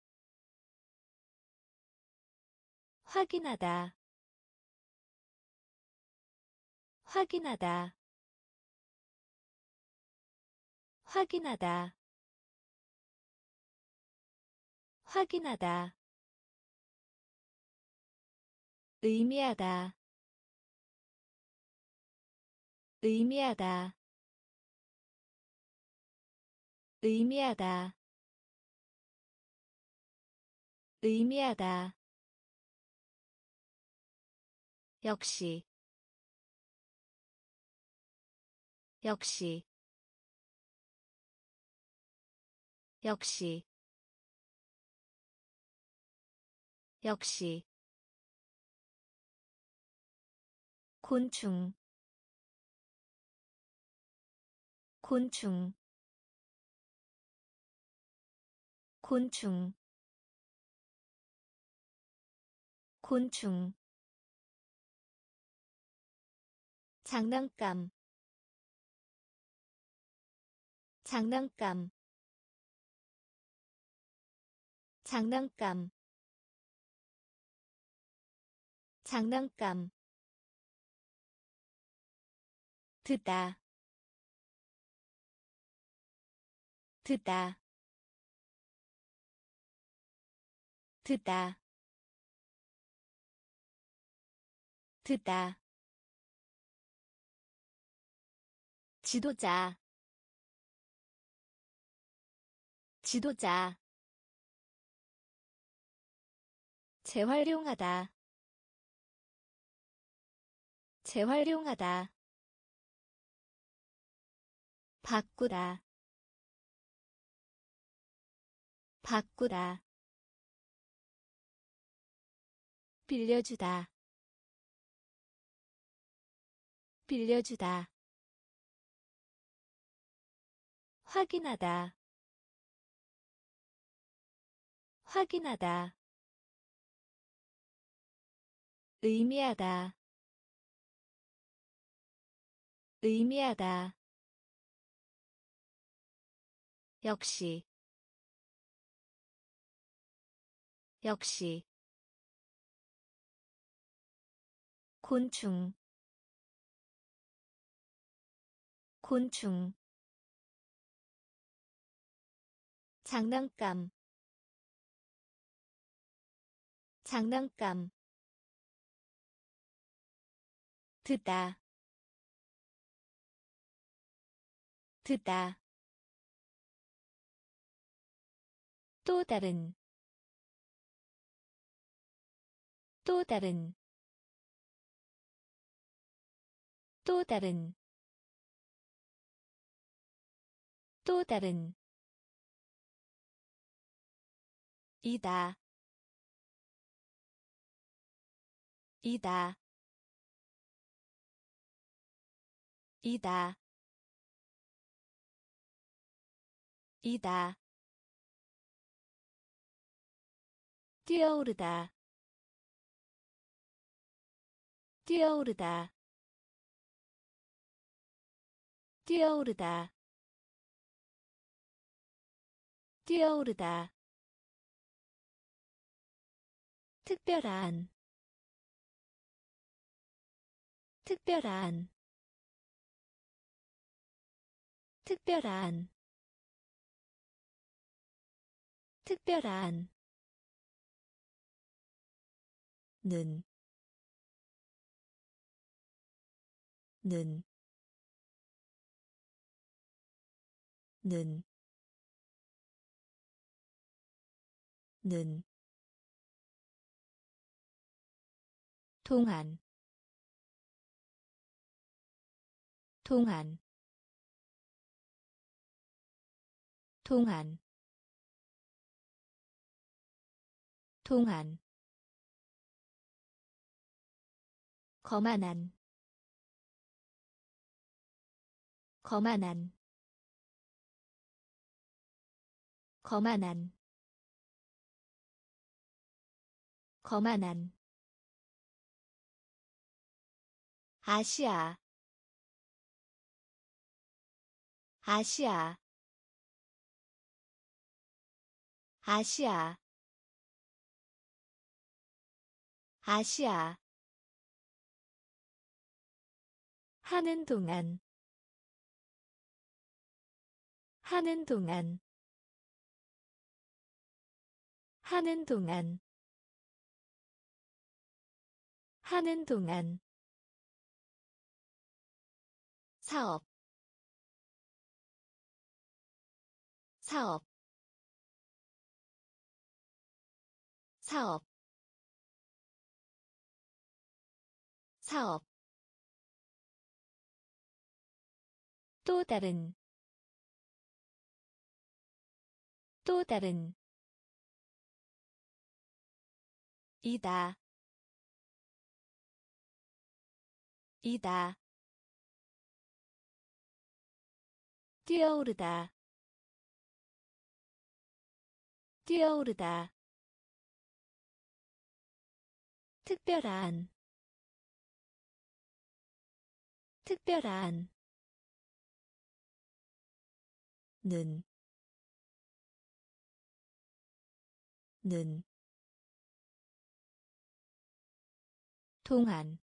확인하다 확인하다 확인하다 확인하다 의미하다 의미하다 의미하다 의미하다 역시 역시 역시 역시 곤충 곤충 곤충 곤충 장난감 장난감 장난감 장난감 듣다 듣다 듣다 듣다 지도자 지도자 재활용하다 재활용하다 바꾸다 바꾸다 빌려주다 빌려주다 확인하다 확인하다 의미하다 의미하다 역시 역시 곤충 곤충 장난감 장난감 듣다 듣다 또 다른 또 다른 또 다른 또 다른 이다 이다 이다 이다 뛰어오르다 뛰어오르다 뛰어오르다 뛰어오르다 특별한 특별한 특별한 특별한 는 는, 는, 는, 동안, 동안, 동안, 동안, 거만한, 거만한, 거만한, 거만한, 아시아, 아시아, 아시아, 아시아, 하는 동안, 하는 동안, 하는 동안, 하는 동안, 사업, 사업, 사업, 사업, 또 다른, 또 다른, 이다, 이다, 뛰어오르다, 뛰어오르다, 특별한, 특별한, 는, 는, 동안,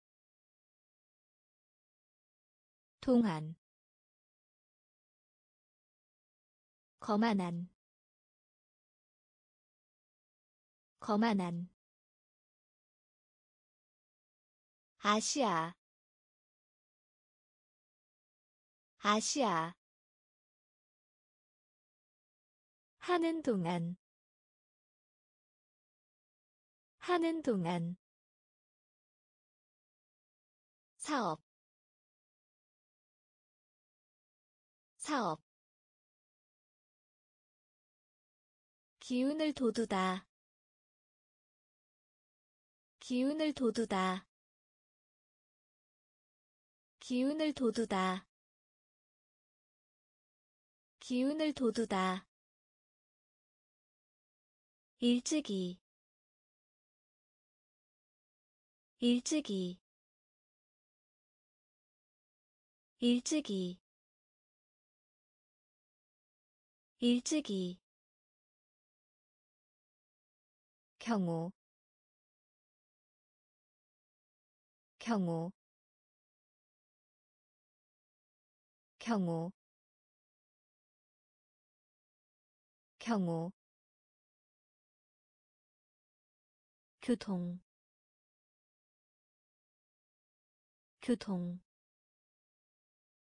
동안, 거만한, 거만한, 아시아, 아시아, 하는 동안, 하는 동안, 사업, 사업, 기운을 돋우다, 기운을 돋우다, 기운을 돋우다, 기운을 돋우다, 일찍이, 일찍이, 일찍이, 일찍이, 경우, 경우, 경우, 경우, 교통, 교통,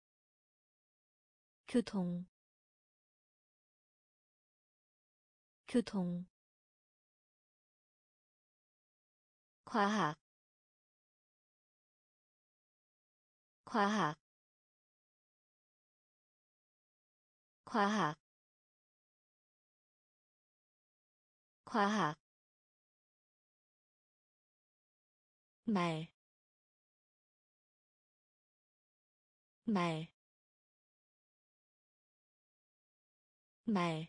교통, 교통 과학 과학 과학 과학 말, 말, 말,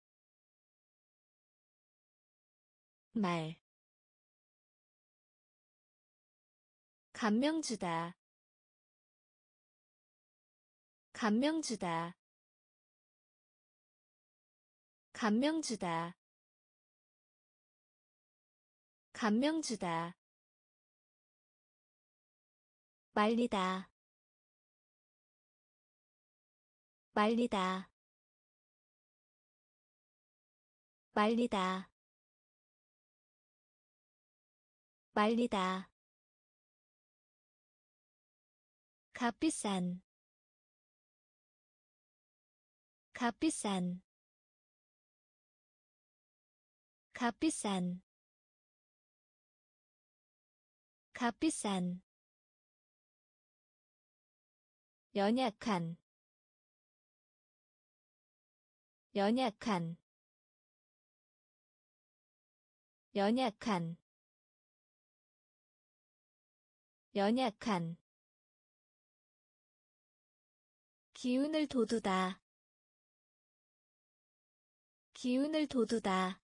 말. 감명 주다, 감명 주다, 감명 주다, 감명 주다. 말리다, 말리다, 말리다, 말리다. 값비싼, 값비싼, 값비싼, 값비싼. 연약한, 연약한, 연약한, 연약한. 기운을 돋우다, 기운을 돋우다.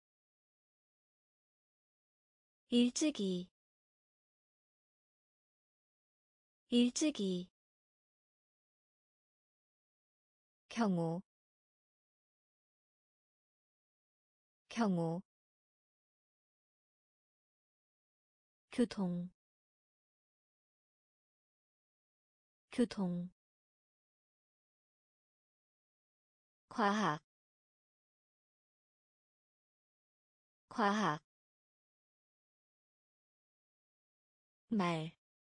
일찍이, 일찍이. 경우, 경우. 교통, 교통. 과학, 과학. 말,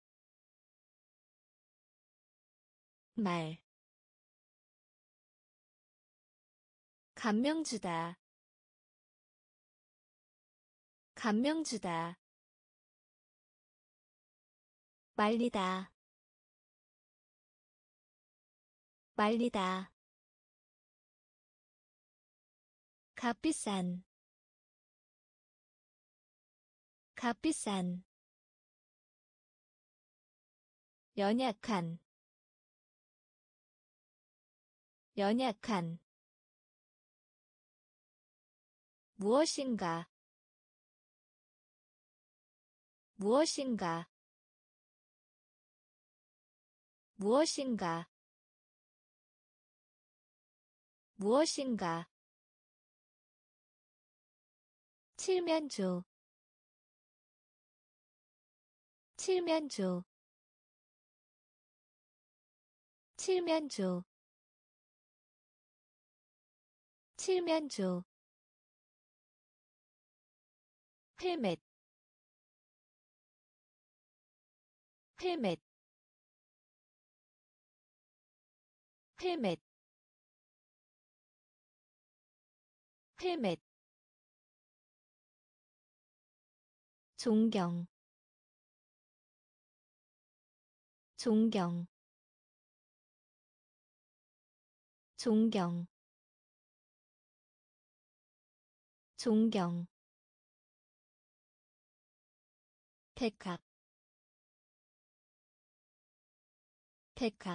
말. 감명 주다, 감명 주다. 말리다, 말리다. 값비싼, 값비싼. 연약한, 연약한. 무엇인가, 무엇인가, 무엇인가, 무엇인가. 칠면조, 칠면조, 칠면조, 칠면조. 헬멧, 헬멧, 헬멧, 헬멧. 존경, 존경, 존경, 존경. 백합, 백합,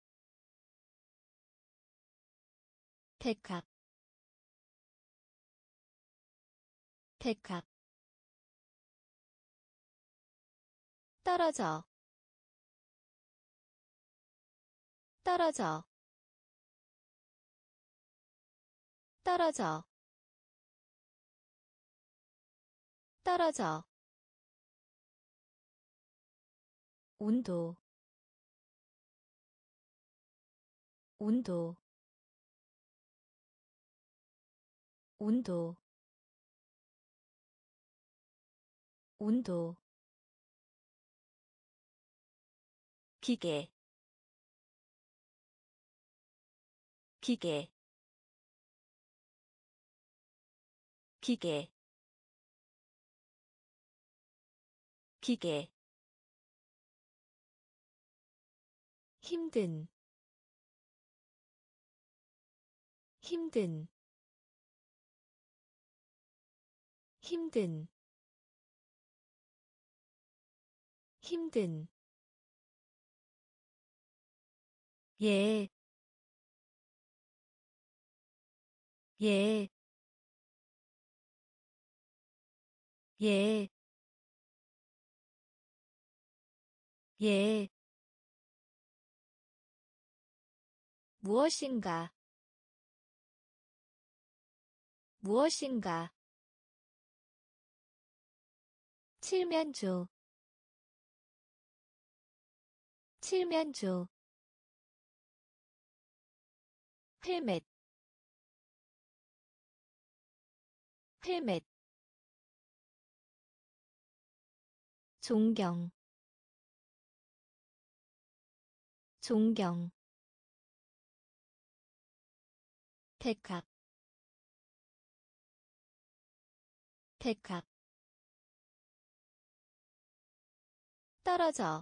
백합, 백합. 떨어져, 떨어져, 떨어져, 떨어져. 온도, 온도, 온도, 온도. 기계, 기계, 기계 기계 힘든 힘든 힘든 힘든 예, 예, 예, 예. 무엇인가, 무엇인가. 칠면조, 칠면조. 헬멧, 헬멧. 존경, 존경. 백합, 백합. 떨어져,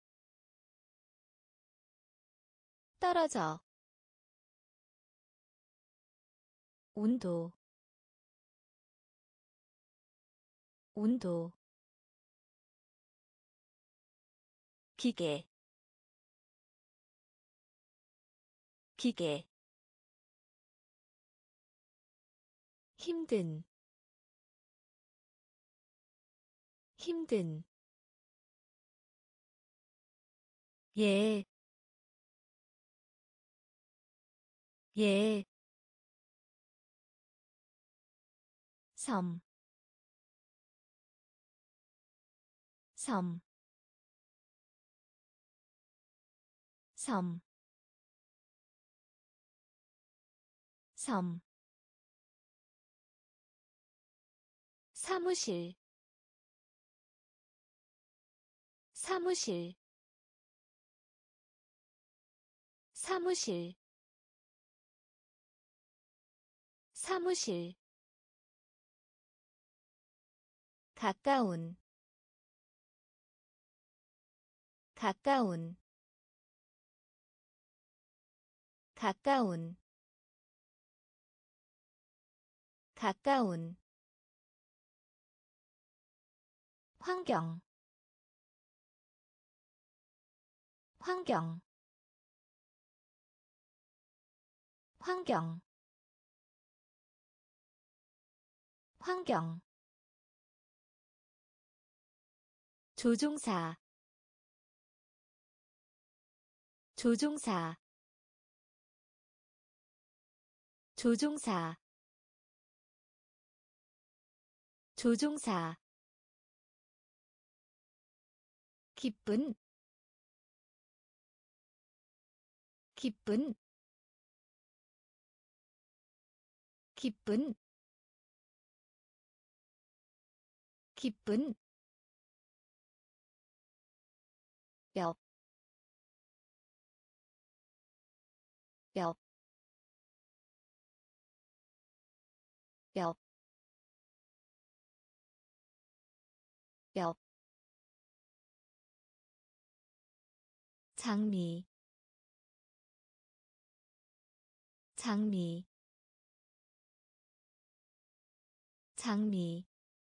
떨어져. 온도, 온도. 기계, 기계. 힘든, 힘든. 예, 예. 섬, 섬, 섬, 섬. 사무실, 사무실, 사무실, 사무실. 가까운, 가까운, 가까운, 가까운. 환경, 환경, 환경, 환경. 조종사, 조종사, 조종사, 조종사. 기쁜, 기쁜, 기쁜, 기쁜. 뼈, 뼈, 뼈, 뼈. 장미, 장미, 장미,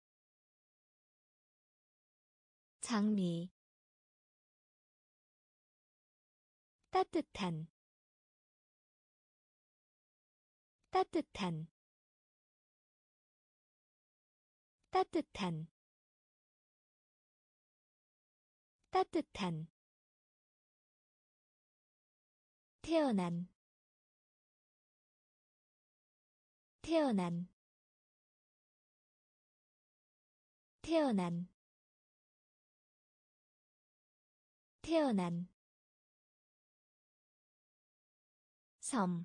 장미. 따뜻한, 따뜻한, 따뜻한, 따뜻한. 태어난, 태어난, 태어난, 태어난. 섬,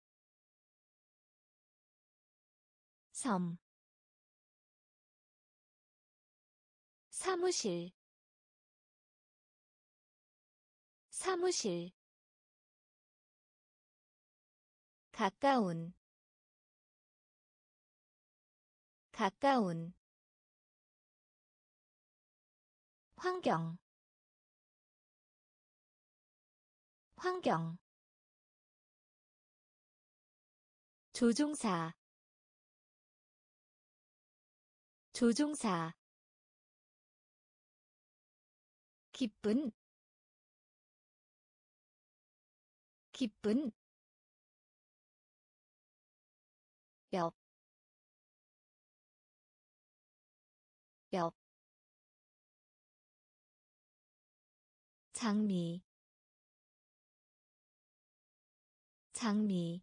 섬. 사무실, 사무실. 가까운, 가까운 환경 환경 조종사 조종사 기쁜 기쁜 옆 옆 장미 장미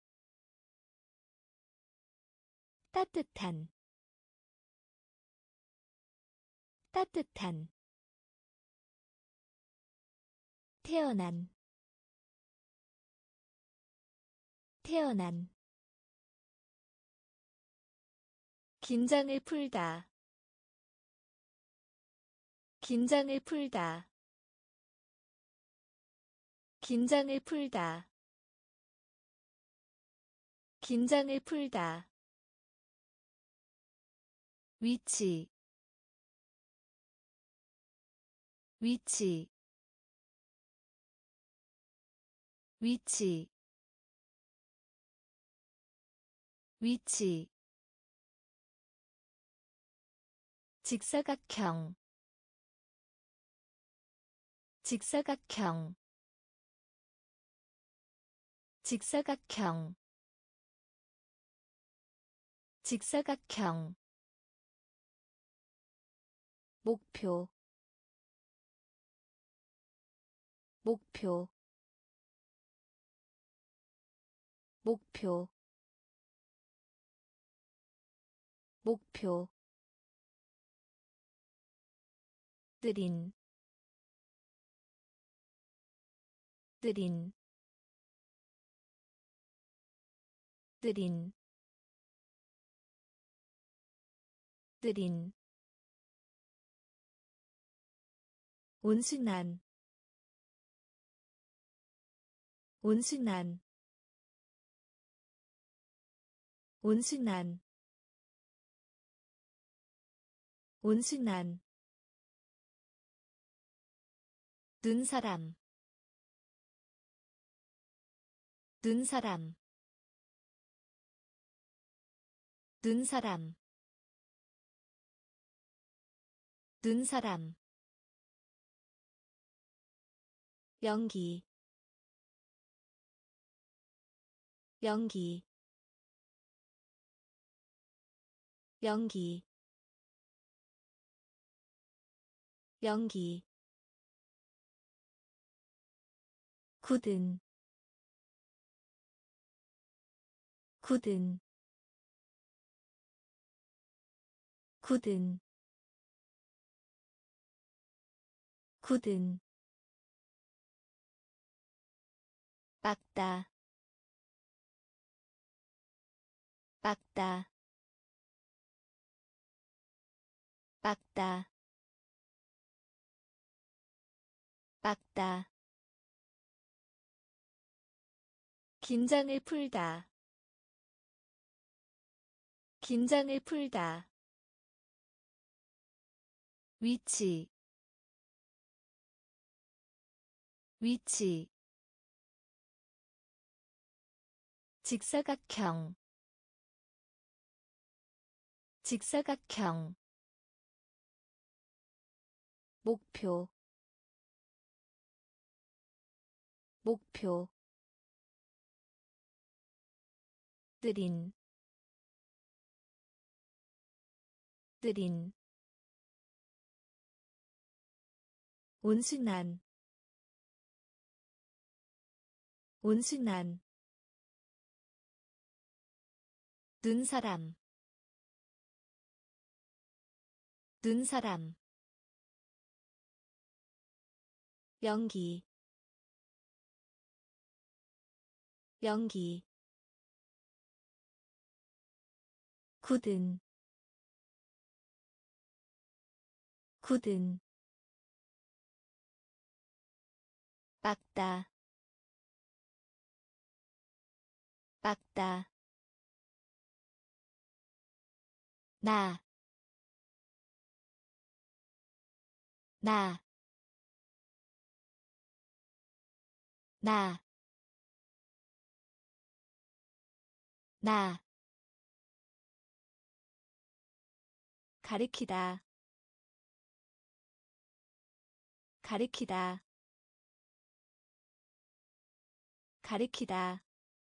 따뜻한 따뜻한 태어난 태어난 긴장을 풀다 긴장을 풀다 긴장을 풀다 긴장을 풀다 위치 위치 위치 위치 직사각형 직사각형 직사각형 직사각형 목표 목표 목표 목표 느린 느린 느린 느린 온순한 온순한 온순한 온순한 눈사람 눈사람 눈사람 눈사람 연기 연기 연기 연기 굳은 굳은 굳은 굳은 빡다 빡다 빡다 빡다 긴장을 풀다 긴장을 풀다 위치 위치 직사각형 직사각형 목표 목표 느린 느린 온순한 온순한 눈사람 눈사람 연기 연기 굳은 굳은 빡다 빡다 나, 나, 나, 나, 가리키다, 가리키다, 가리키다,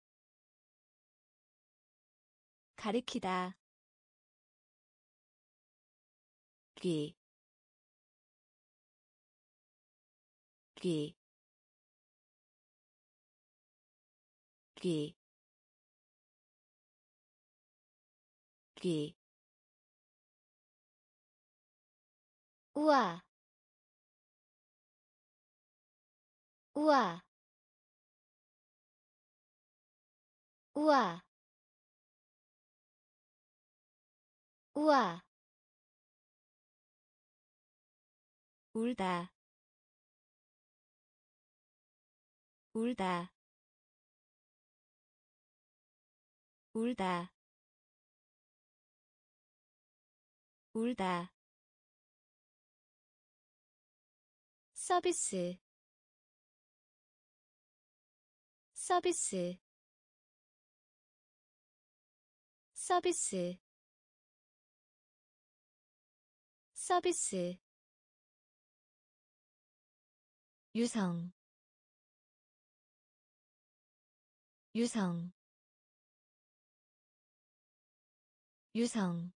가리키다, 귀, 귀, 귀, 귀, 우와, 우와, 우와, 우와, 울다, 울다, 울다, 울다, 서비스, 서비스, 서비스, 서비스, 유성, 유성, 유성,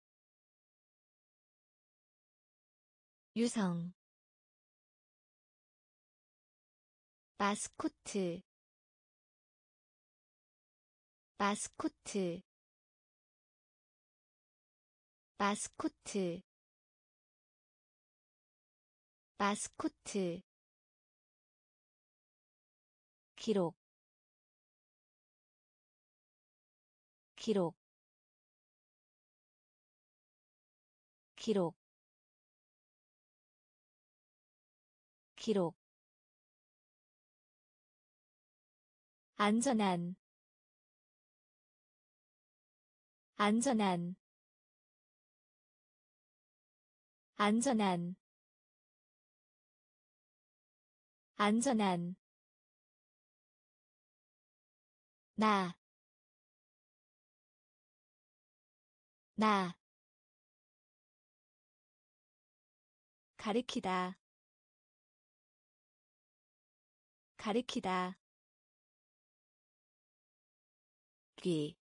유성, 마스코트, 마스코트, 마스코트, 마스코트, 기록, 기록, 기록, 기록, 안전한, 안전한, 안전한, 안전한, 나, 나, 가리키다, 가리키다, 귀,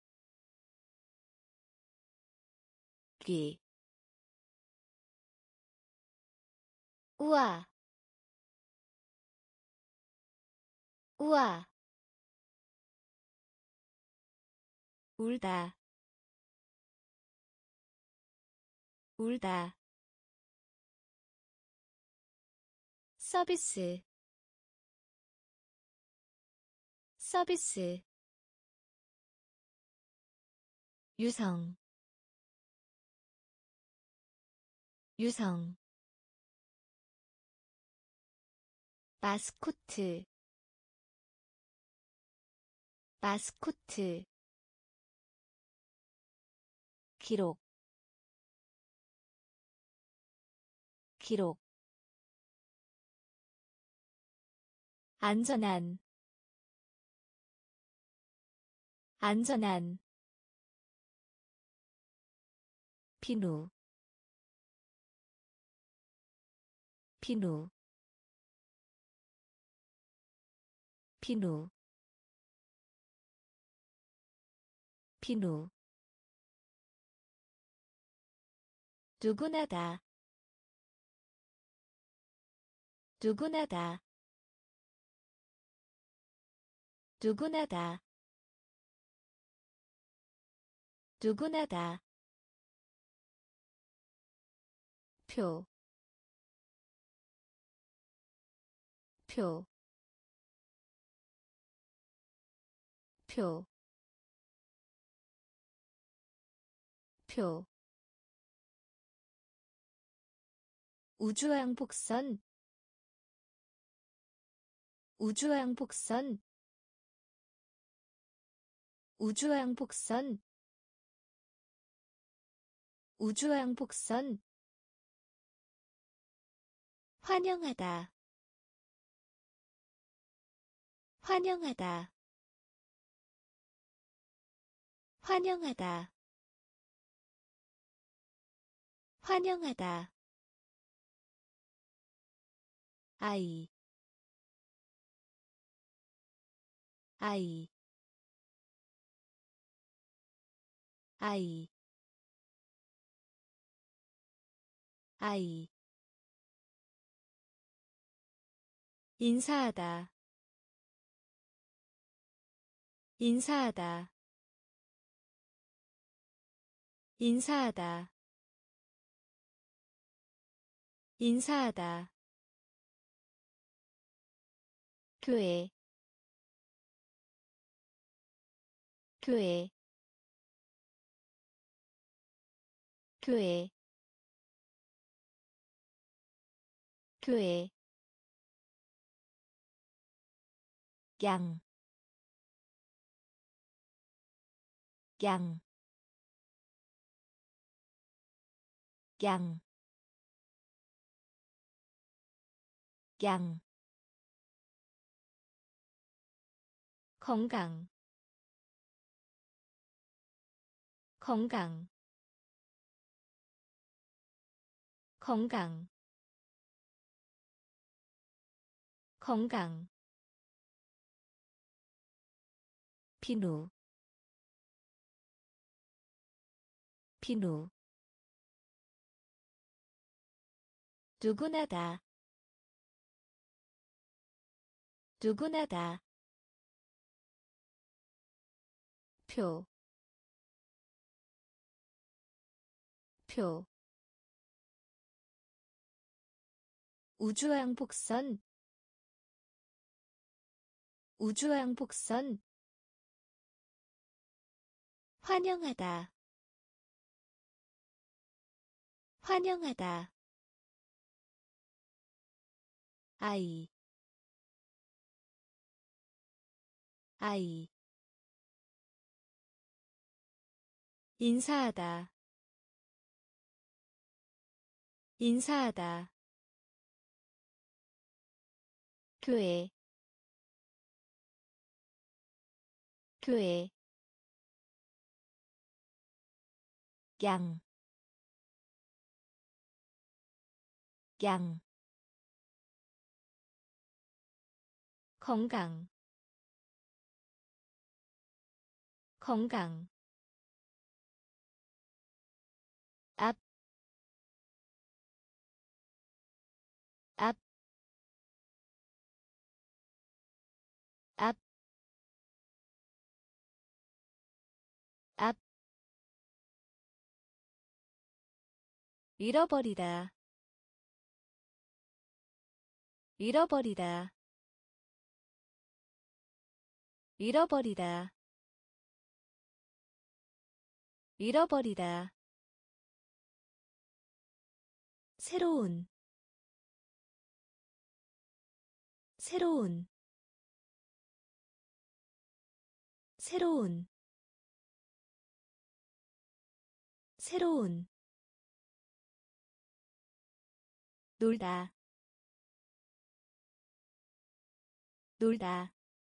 귀, 우와, 우와, 울다, 울다, 서비스, 서비스, 유성, 유성, 마스코트, 마스코트, 기록, 기록, 안전한, 안전한, 비누, 비누, 비누, 비누, 누구나다, 누구나다, 누구나다, 누구나다, 표, 표, 표, 표, 우주왕복선, 우주왕복선, 우주왕복선, 우주왕복선 환영하다 환영하다 환영하다 환영하다 아이 아이 아이 아이 인사하다 인사하다 인사하다 인사하다 교회 교회 교회 교회 양, 양, 양, 양, 건강, 건강, 건강, 건강, 비누, 비누, 누구나다, 누구나다, 표, 표, 우주왕복선 우주왕복선 환영하다 환영하다 아이 아이 인사하다 인사하다 교회 교회 양, 양, 건강, 건강, 앞, 앞, 앞, 앞, 잃어버리다, 잃어버리다, 잃어버리다, 잃어버리다, 새로운, 새로운, 새로운, 새로운, 놀다, 놀다,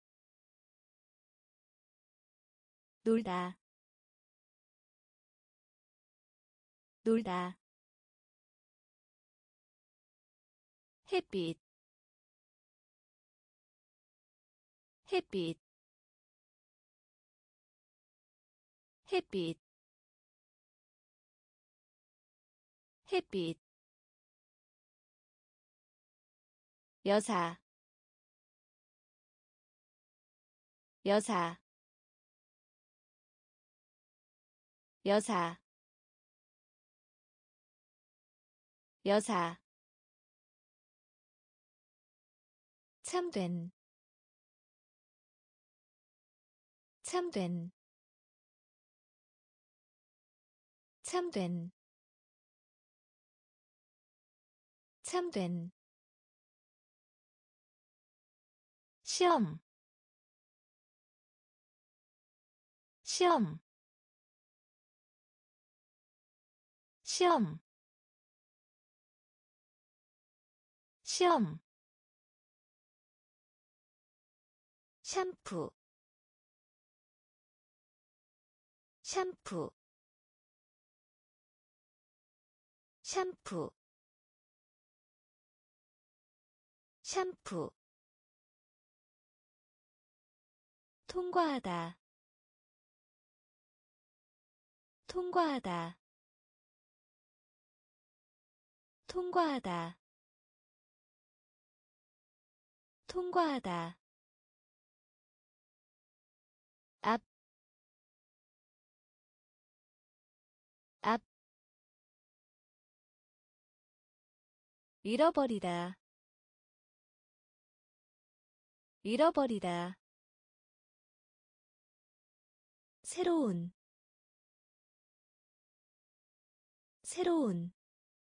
놀다, 놀다, 햇빛, 햇빛, 햇빛, 햇빛, 여사, 여사, 여사, 여사, 참된, 참된, 참된, 참된, 시험, 시험, 시험 시험 샴푸 샴푸 샴푸 샴푸 통과하다 통과하다 통과하다 통과하다 앞, 앞, 잃어버리다, 잃어버리다, 새로운, 새로운,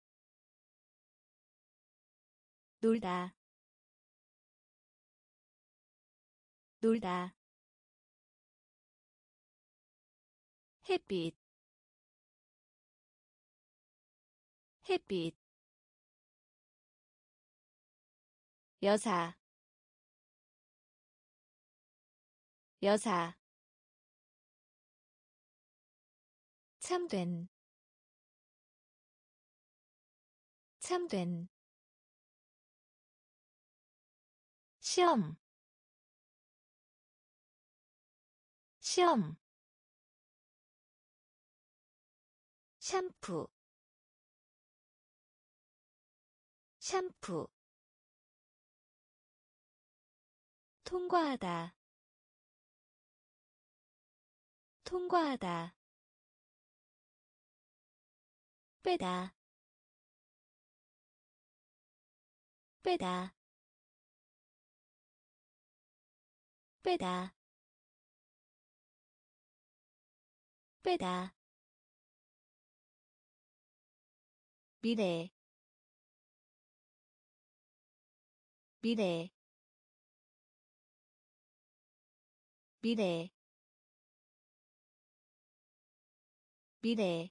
놀다, 놀다, 햇빛, 햇빛, 여사, 여사, 참된, 참된, 시험, 시험, 샴푸, 샴푸, 통과하다, 통과하다, 빼다, 빼다, 빼다, 빼다, 미래, 미래, 미래, 미래,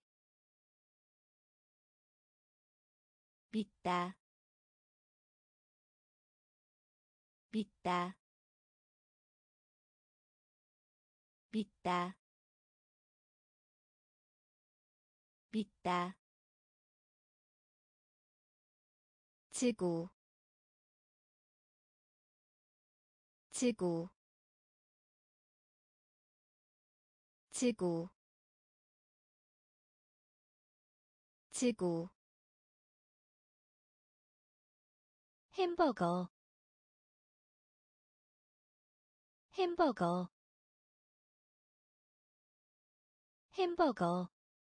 믿다, 믿다, 믿다, 믿다, 지구, 지구, 지구, 지구, 햄버거, 햄버거, 햄버거,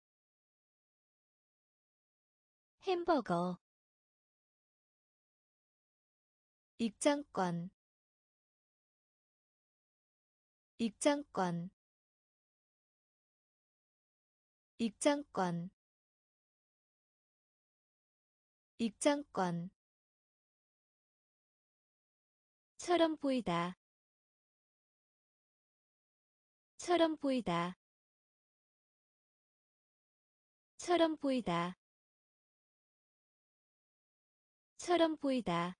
햄버거, 입장권, 입장권, 입장권, 입장권, 처럼 보이다, 처럼 보이다, 처럼 보이다, 처럼 보이다,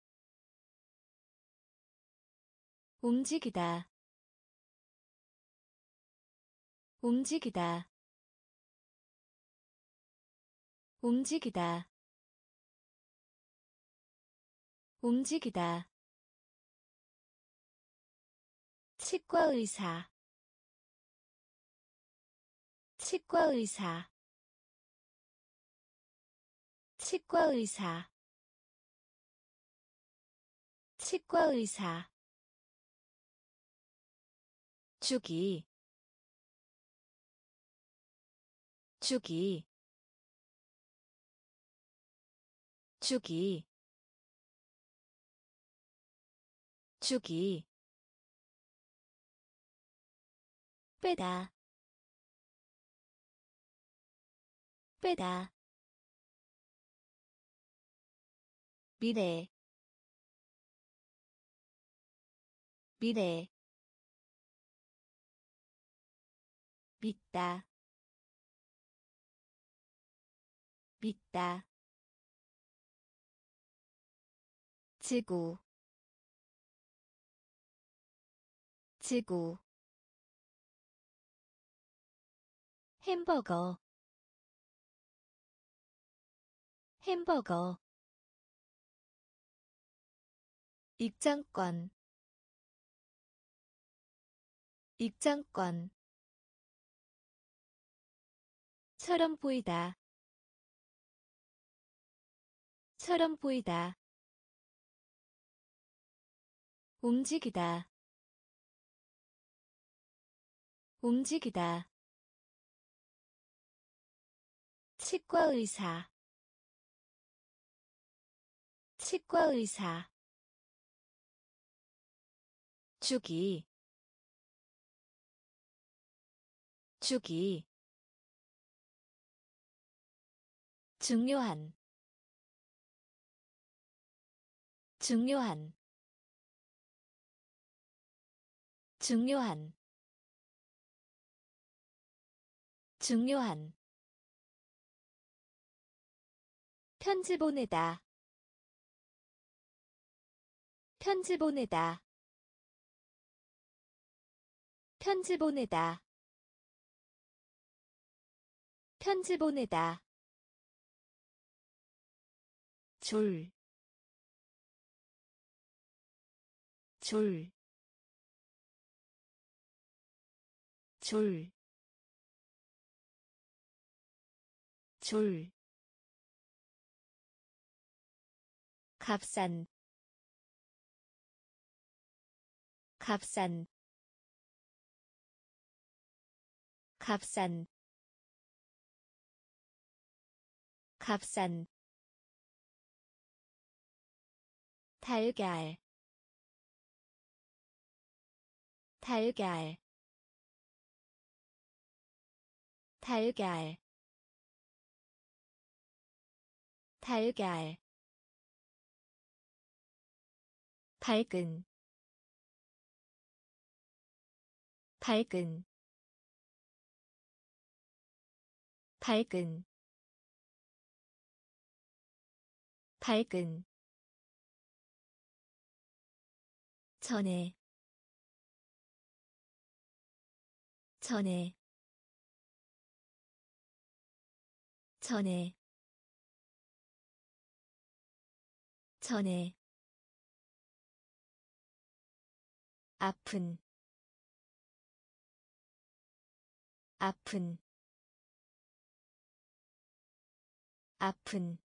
움직이다, 움직이다, 움직이다, 움직이다, 치과의사, 치과의사, 치과의사, 치과의사, 주기, 주기, 주기, 주기, 빼다, 빼다, 미래, 미래, 믿다, 믿다 지구 지구 햄버거 햄버거 입장권 입장권 처럼 보이다 처럼 보이다 움직이다 움직이다 치과의사 치과의사 주기 주기 중요한 중요한 중요한 중요한 편지 보내다 편지 보내다 편지 보내다 편지 보내다 줄, 줄, 줄, 줄, 값싼, 값싼, 값싼, 값싼, 달걀, 달걀, 달걀, 달걀, 밝은, 밝은, 밝은, 밝은, 전에, 전에, 전에, 전에, 아픈, 아픈, 아픈,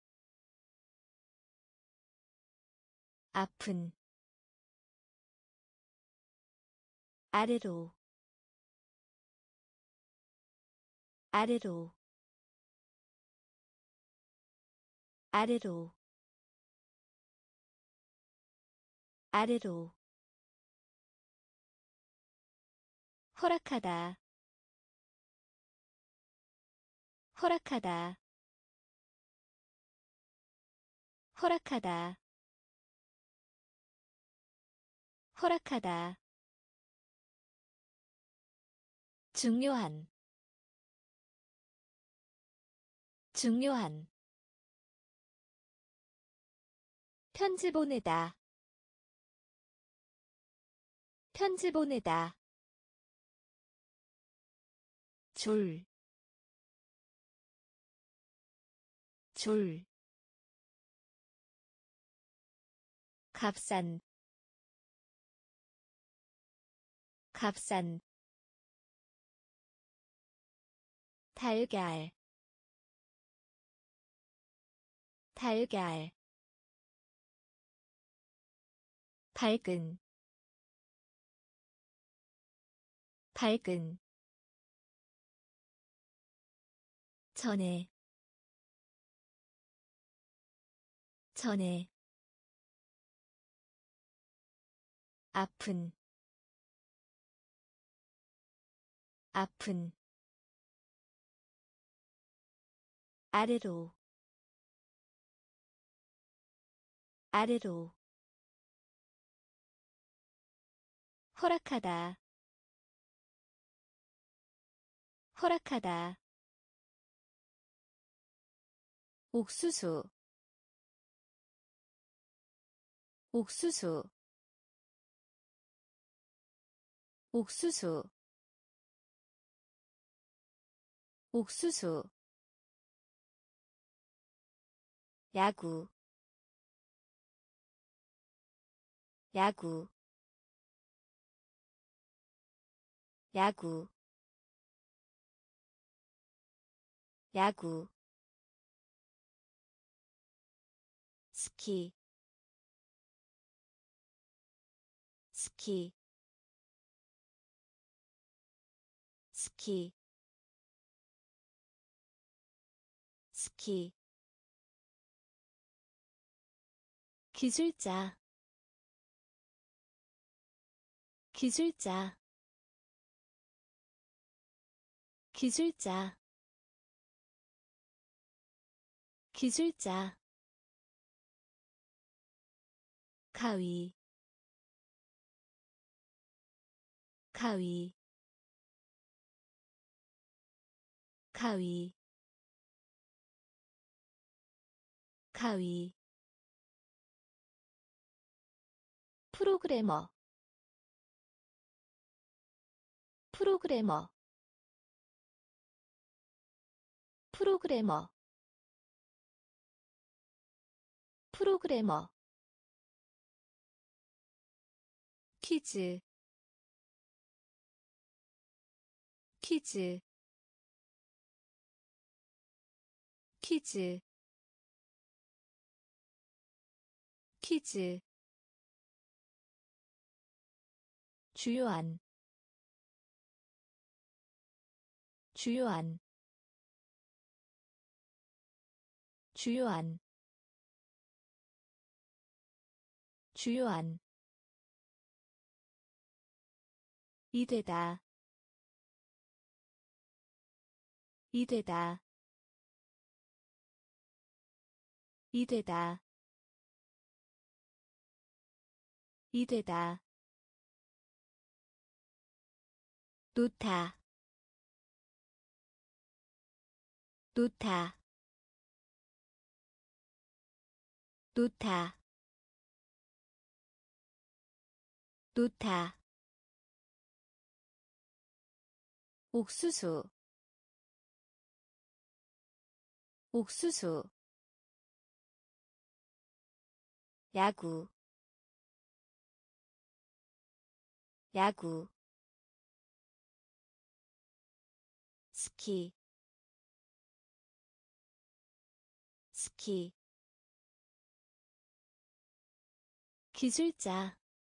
아픈, 아래로, 아래로, 아래로, 아래로, 허락하다, 허락하다, 허락하다, 허락하다, 중요한, 중요한, 편지 보내다, 편지 보내다, 줄, 줄, 값싼, 값싼, 달걀, 달걀, 밝은, 밝은, 전에, 전에, 아픈, 아픈, 아래로, 아래로, 허락하다, 허락하다, 옥수수 옥수수 옥수수 옥수수 야구 야구 야구 야구 스키 스키 스키 스키 기술자 기술자 기술자 기술자 가위 가위 가위 가위 프로그래머 프로그래머 프로그래머 프로그래머 퀴즈 퀴즈 퀴즈 퀴즈 주요한 주요한 주요한 주요한 이되다 이되다 이되다 이되다 놓다 놓다 놓다 놓다 옥수수 옥수수 야구 야구 스키 스키 기술자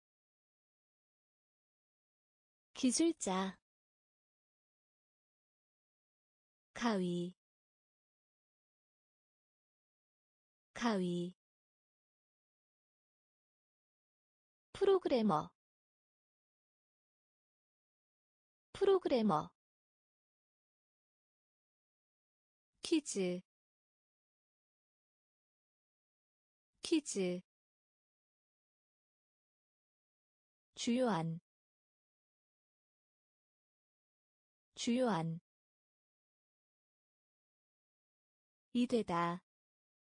기술자 가위 가위 프로그래머 프로그래머 퀴즈 퀴즈 주요한 주요한 이되다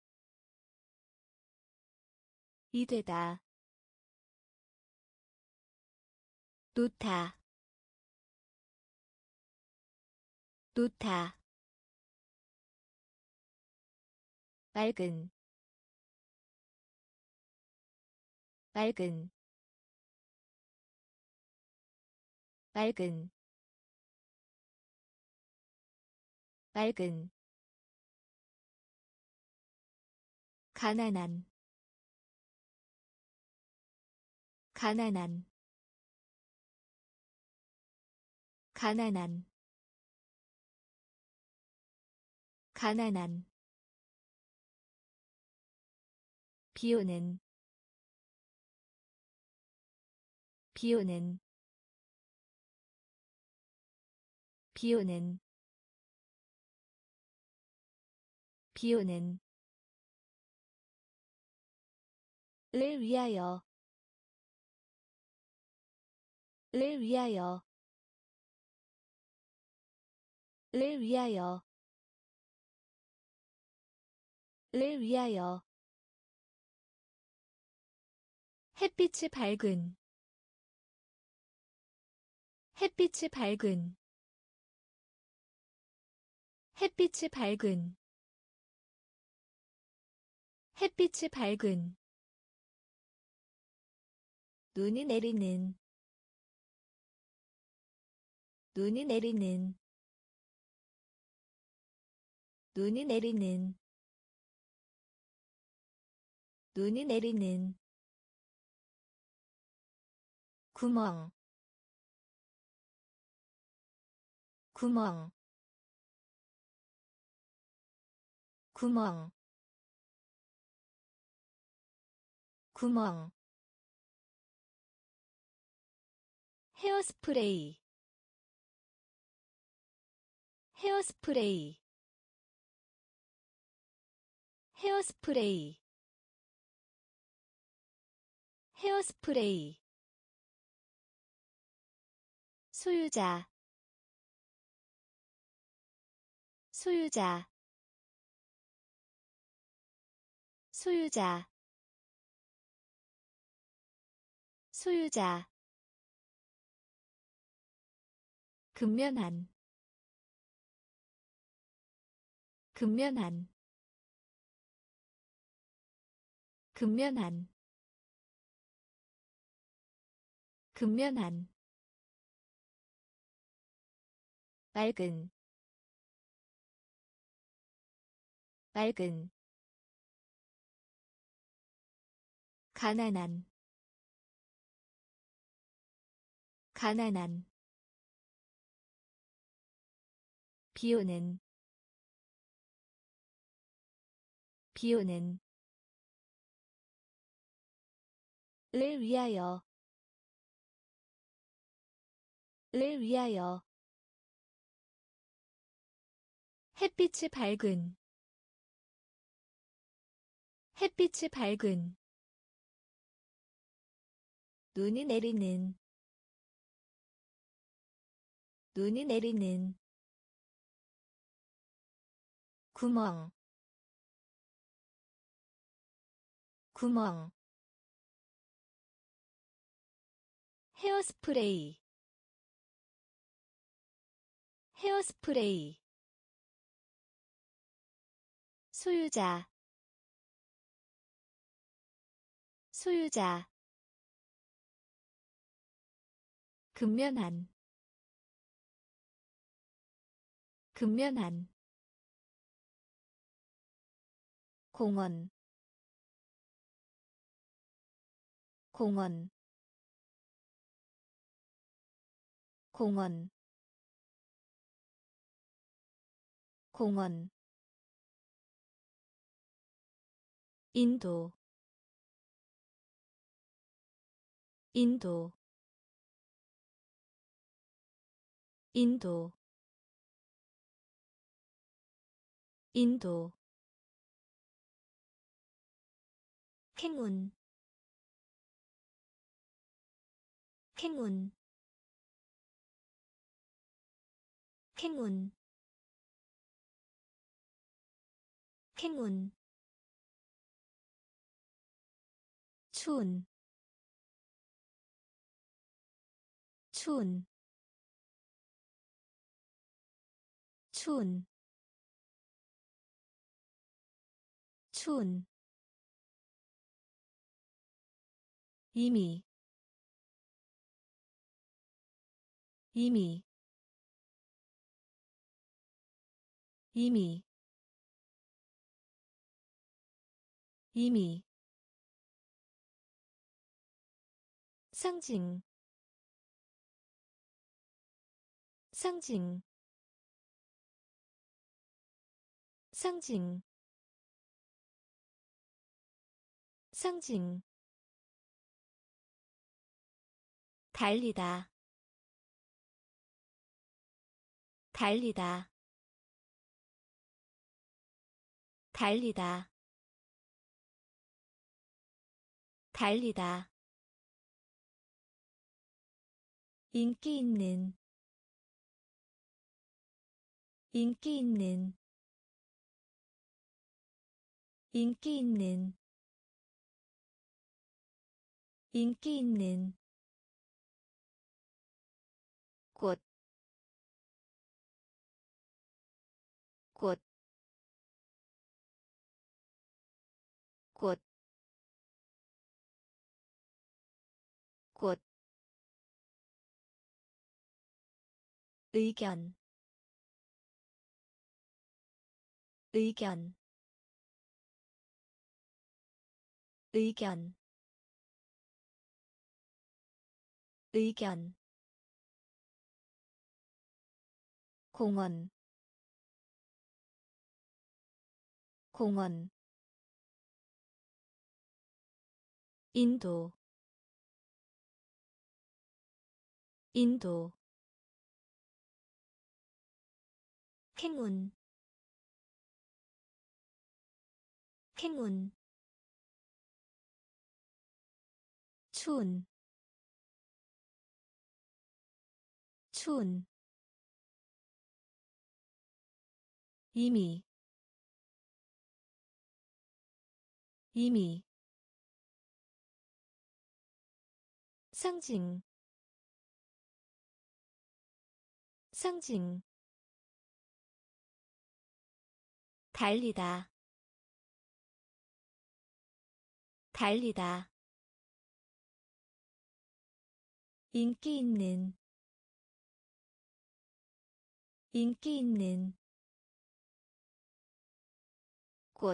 이되다 놓다 놓다 맑은 맑은 맑은 맑은 가난한 가난한 가난한 가난한 비오는 비오는 비오는 비오는 를 위하여 를 위하여 를 위하여 를 위하여 햇빛이 밝은 햇빛이 밝은 햇빛이 밝은 햇빛이 밝은 눈이 내리는 눈이 내리는 눈이 내리는 눈이 내리는 구멍 구멍 구멍 구멍 헤어스프레이 헤어스프레이 헤어스프레이 헤어스프레이 소유자 소유자 소유자 소유자 근면한 근면한 근면한 근면한 맑은 맑은 가난한 가난한 비오는 비오는 를 위하여 를 위하여 햇빛이 밝은 햇빛이 밝은 눈이 내리는 눈이 내리는 구멍 구멍 헤어스프레이 헤어스프레이 소유자 소유자 근면한 근면한 공원 공원 공원 공원 인도 인도 인도 인도 행운 행운 행운 행운 추운 추운 추운 추운 이미 이미 이미 이미 상징 상징 상징 상징 달리다 달리다 달리다 달리다 인기 있는 인기 있는 인기 있는 인기 있는 꽃, 꽃, 꽃, 꽃, 의견, 의견, 의견, 의견, 공원, 공원, 인도, 인도, 행운, 행운, 추운, 추운, 이미, 이미, 상징, 상징, 달리다, 달리다, 인기 있는, 인기 있는 꽃,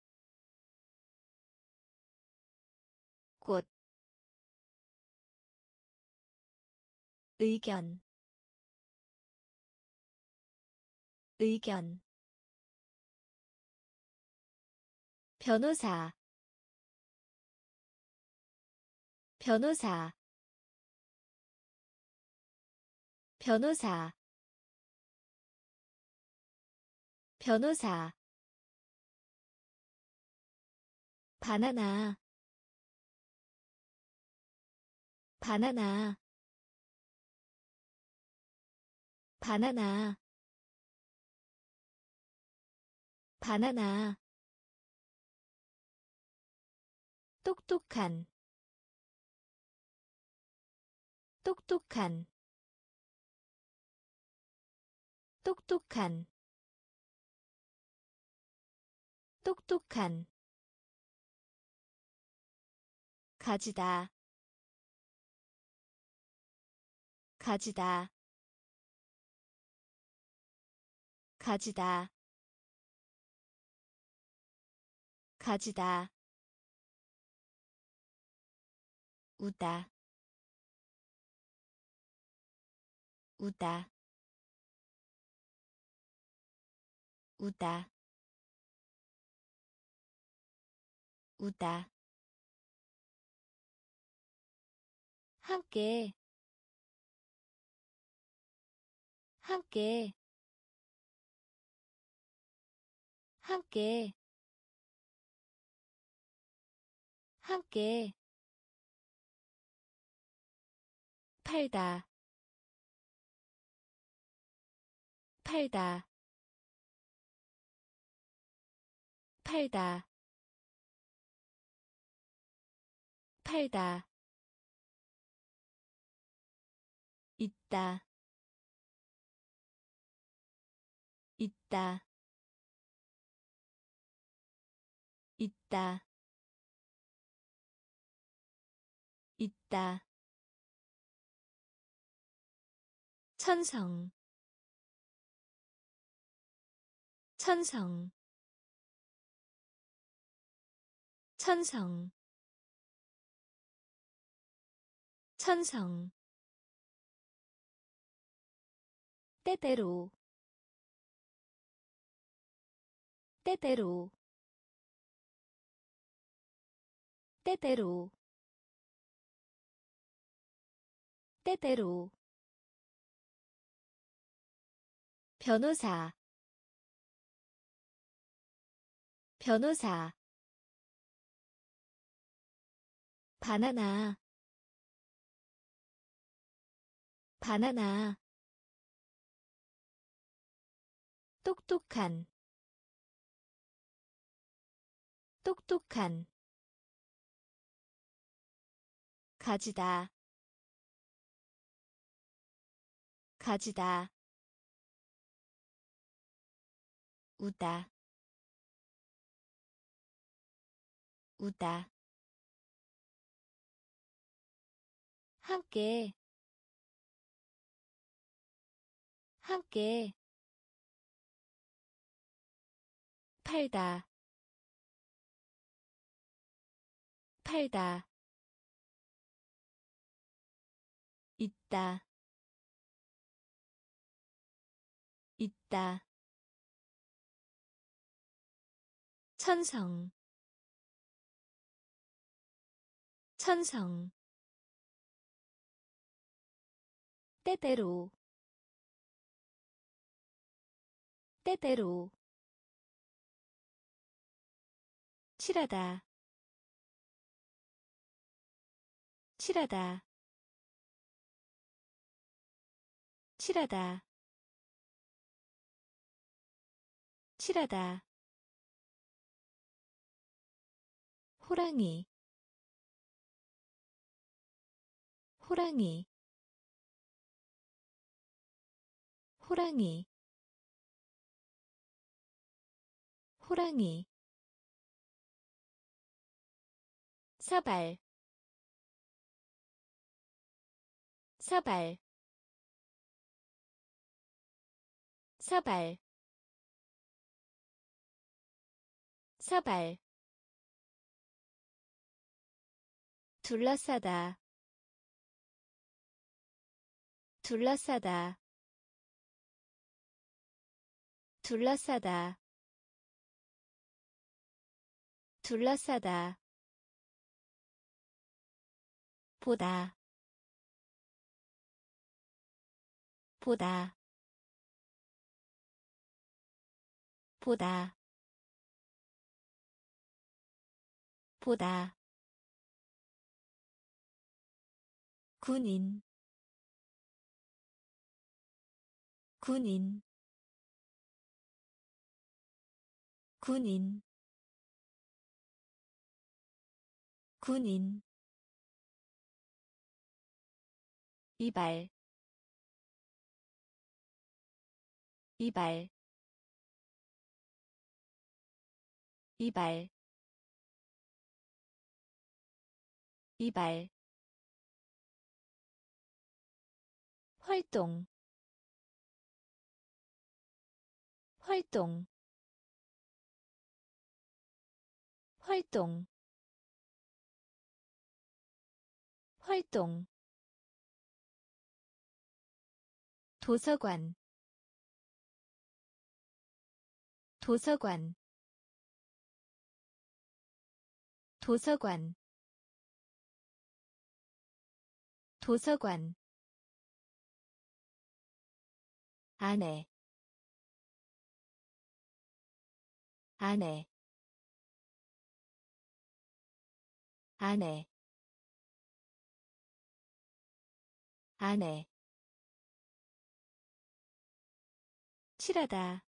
꽃, 의견, 의견, 변호사, 변호사, 변호사, 변호사, 바나나, 바나나, 바나나, 바나나, 똑똑한, 똑똑한, 똑똑한, 똑똑한, 가지다, 가지다, 가지다, 가지다, 우다, 우다, 우다, 우다, 함께, 함께, 함께, 함께, 팔다, 팔다, 팔다, 팔다, 있다, 있다, 있다, 있다, 천성, 천성, 천성, 천성, 때때로, 때때로, 때때로, 때때로, 변호사, 변호사, 바나나, 바나나, 똑똑한, 똑똑한 가지다 가지다 우다 우다 함께 함께 팔다 팔다 있다 있다 천성 천성 때때로 때때로 칠하다 칠하다 칠하다 칠하다 호랑이 호랑이 호랑이 호랑이 사발 사발 사발 사발 둘러싸다 둘러싸다 둘러싸다 둘러싸다 보다 보다 보다 보다 군인 군인 군인 군인 이발 이발 이발 이발 활동 활동 활동 활동 도서관 도서관 도서관 도서관 아내 아내 아내 아내 칠하다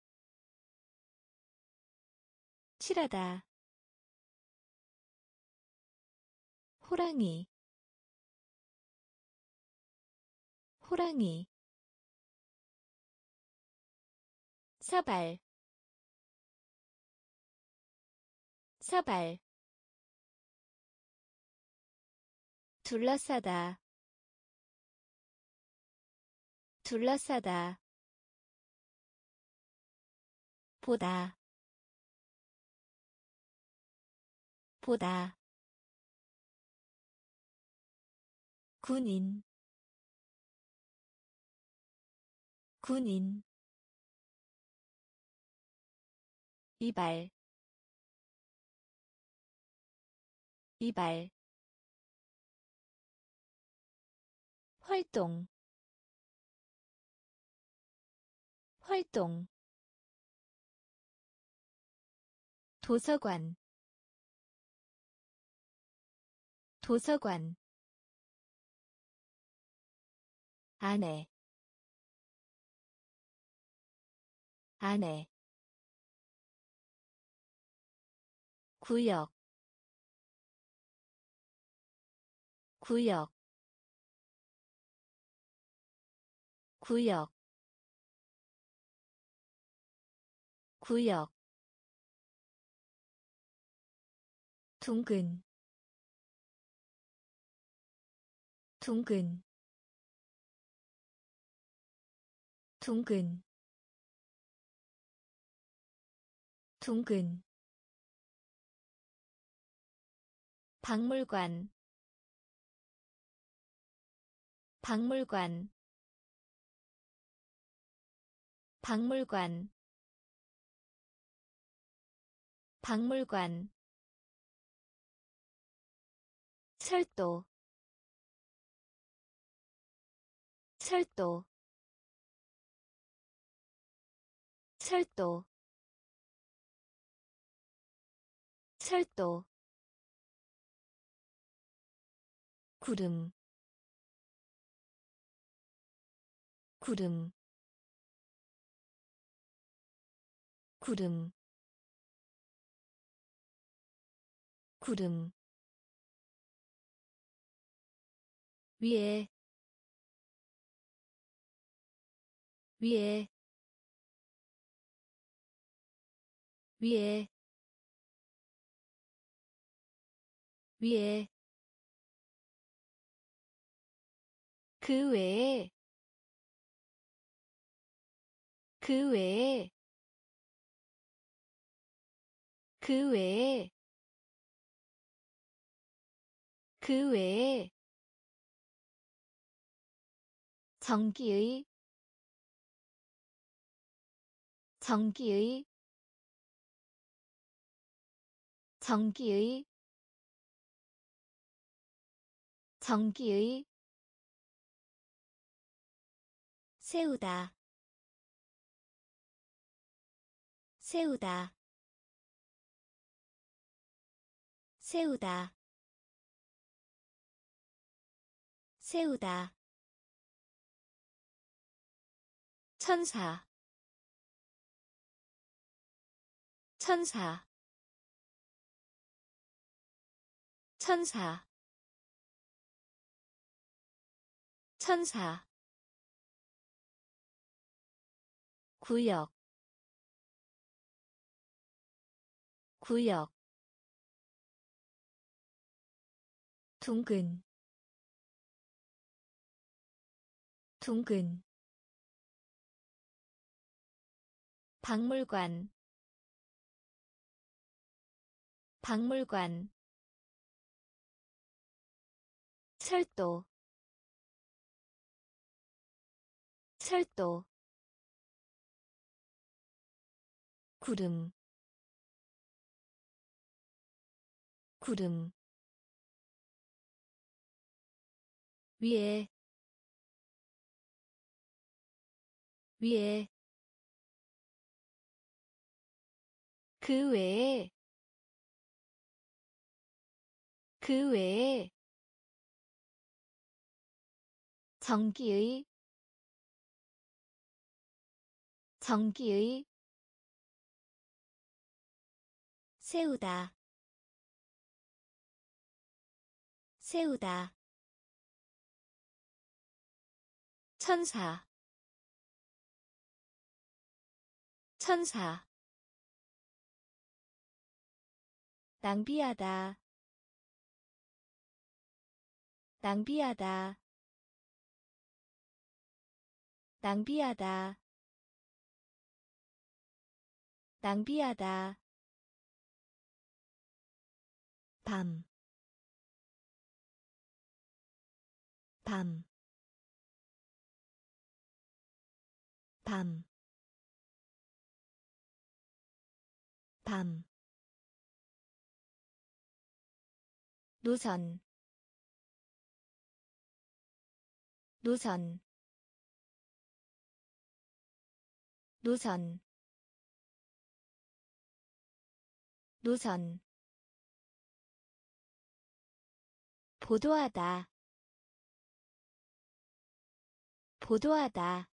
칠하다 호랑이 호랑이 사발 사발 둘러싸다 둘러싸다 보다 보다 군인 군인 이발 이발 활동 활동 도서관 도서관 아내 아내 구역 구역 구역 구역 둥근 둥근 둥근 둥근 박물관 박물관 박물관 박물관 철도 철도 철도 철도 구름 구름 구름 구름 위에 위에 위에 위에 그 외에 그 외에 그 외에 그 외에 전기의 전기의 전기의 전기의 세우다 세우다 세우다 세우다 천사 천사 천사 천사 구역 구역 둥근 둥근 박물관 박물관 철도 철도 구름 구름 위에 위에 그 외에 그 외에 전기의 전기의 세우다 세우다 천사 천사 낭비하다 낭비하다 낭비하다 낭비하다 밤 밤 밤 밤 노선 노선 노선 노선 보도하다 보도하다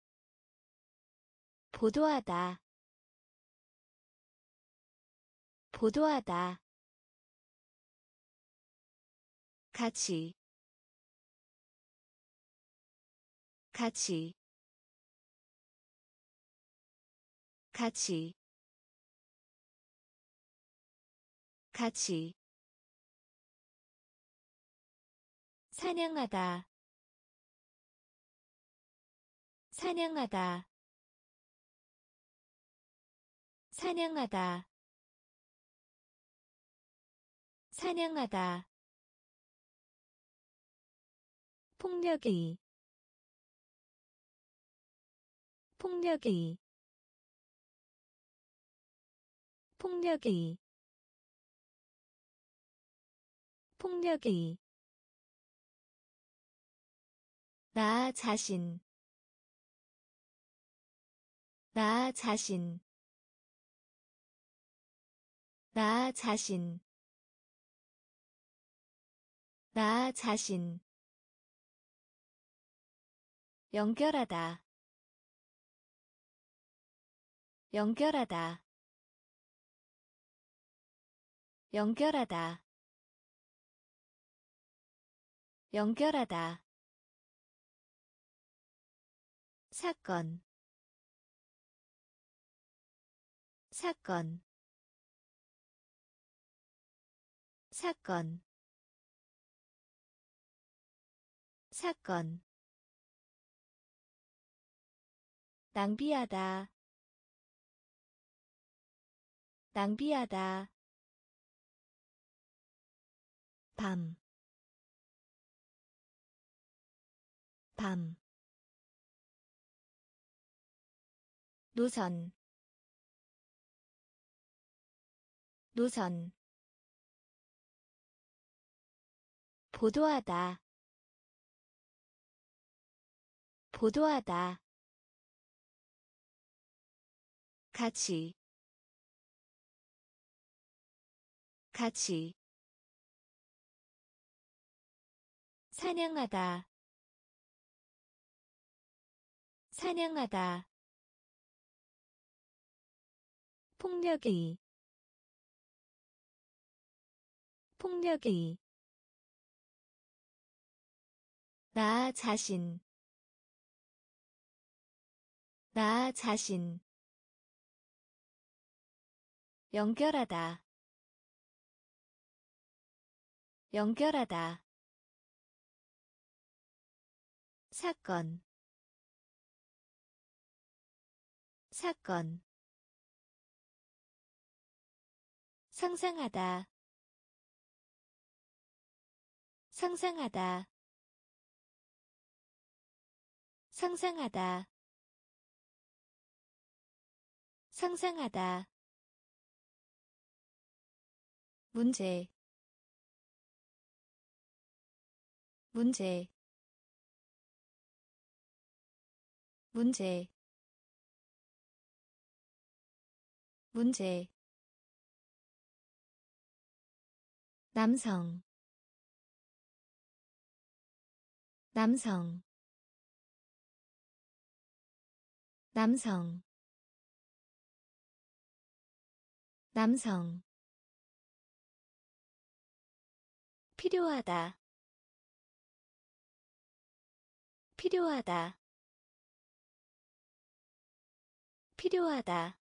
보도하다 보도하다 같이 같이 같이 같이 사냥하다 사냥하다 사냥하다 사냥하다 폭력의 폭력의 폭력의 폭력의 나 자신 나 자신 나 자신 나 자신 연결하다 연결하다 연결하다 연결하다 사건 사건 사건 사건 낭비하다 낭비하다 밤 밤 노선 노선 보도하다 보도하다 같이 같이 사냥하다 사냥하다 폭력의 폭력의 나 자신 나 자신 연결하다 연결하다 사건 사건 상상하다 상상하다 상상하다 상상하다 문제 문제 문제 문제 남성 남성 남성 남성 필요하다 필요하다 필요하다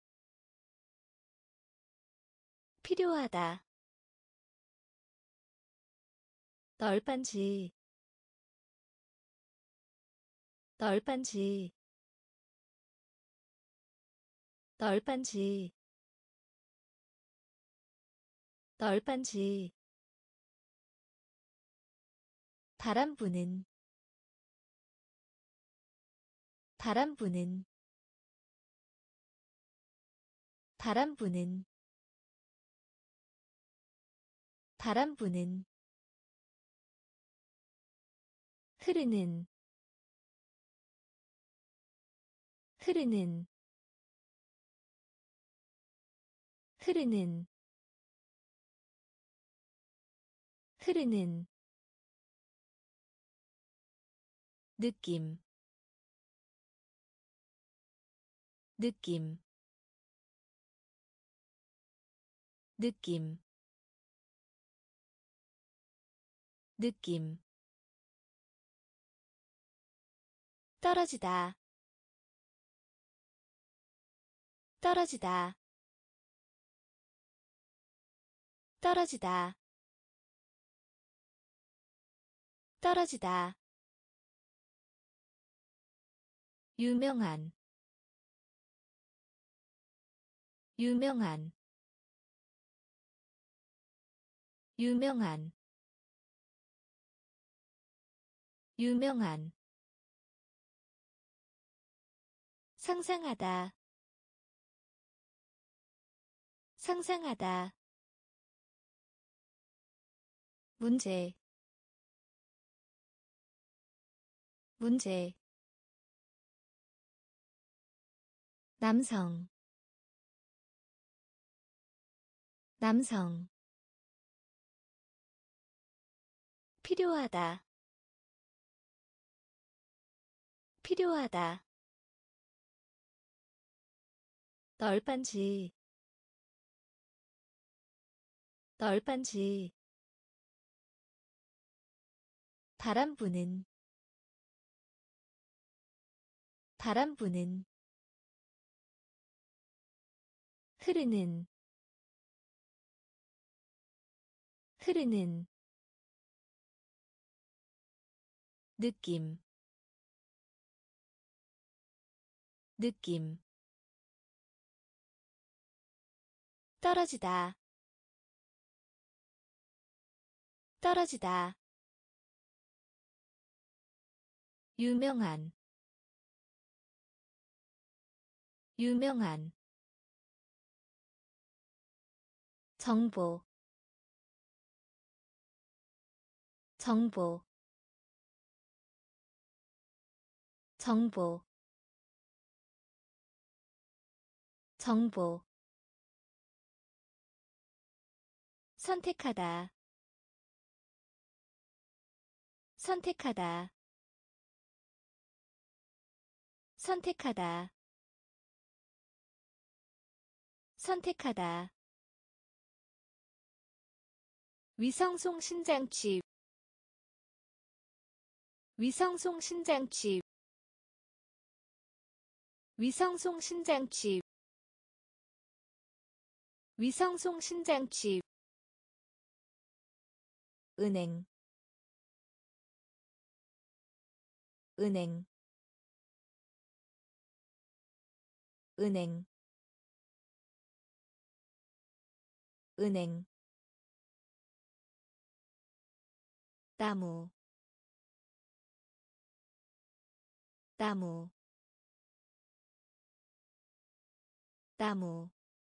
필요하다 널빤지 널빤지 널빤지 널빤지 바람 부는 바람 부는 바람 부는 바람 부는 흐르는 흐르는 흐르는 흐르는 느낌 느낌 느낌 느낌 떨어지다 떨어지다 떨어지다 떨어지다 유명한 유명한 유명한 유명한 상상하다 상상하다 문제 문제 남성 남성 필요하다 필요하다 널빤지 널빤지 바람 부는 바람 부는 흐르는 흐르는 느낌 느낌 떨어지다 떨어지다 유명한 유명한 정보 정보 정보 정보 선택하다 선택하다 선택하다 선택하다 위성송 신장치 위성송 신장치 위성송 신장치 위성송 신장치 은행 은행 은행 은행 나무 나무 나무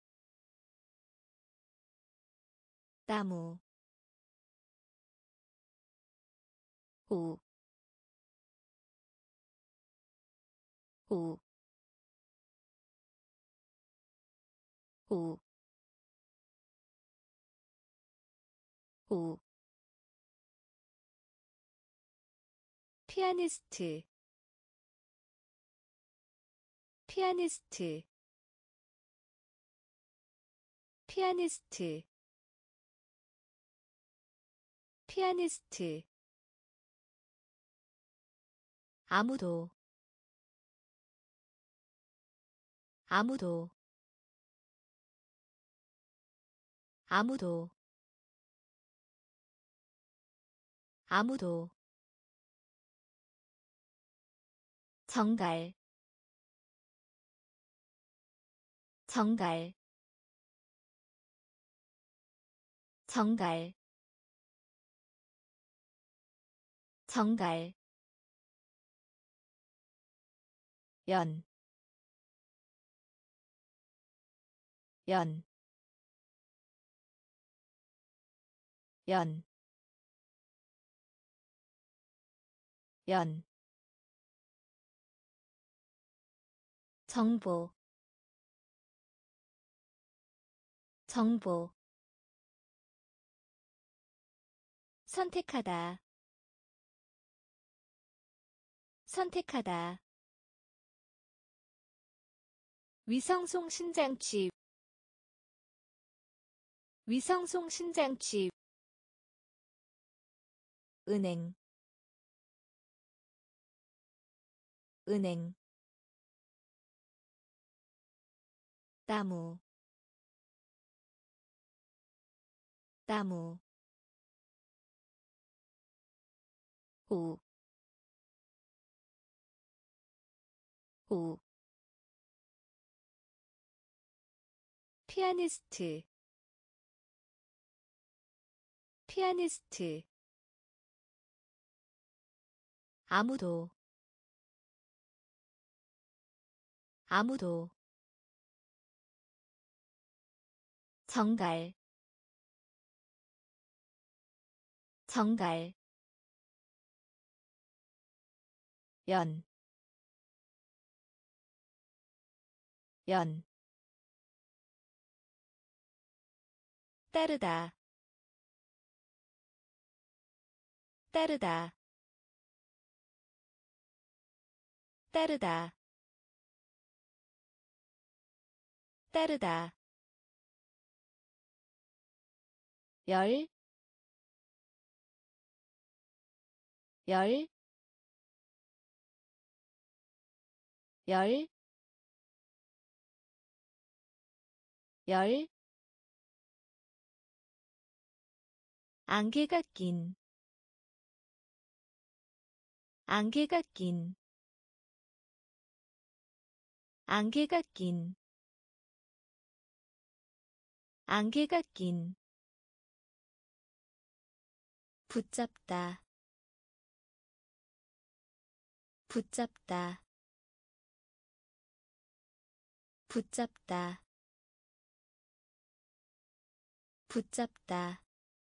나무 오 오 오 오 피아니스트 피아니스트 피아니스트 피아니스트 아무도 아무도 아무도 아무도 정갈 정갈 정갈 정갈 연, 연, 연, 연, 정보, 정보, 선택하다, 선택하다, 위성송 신장치, 위성송신장치 은행 은행 나무 나무 오 오 피아니스트 피아니스트 아무도 아무도 정갈 정갈 연 연 따르다 따르다 따르다 따르다 열, 열, 열, 열, 안개가 낀, 안개가 낀, 안개가 낀, 안개가 낀, 붙잡다, 붙잡다, 붙잡다, 붙잡다,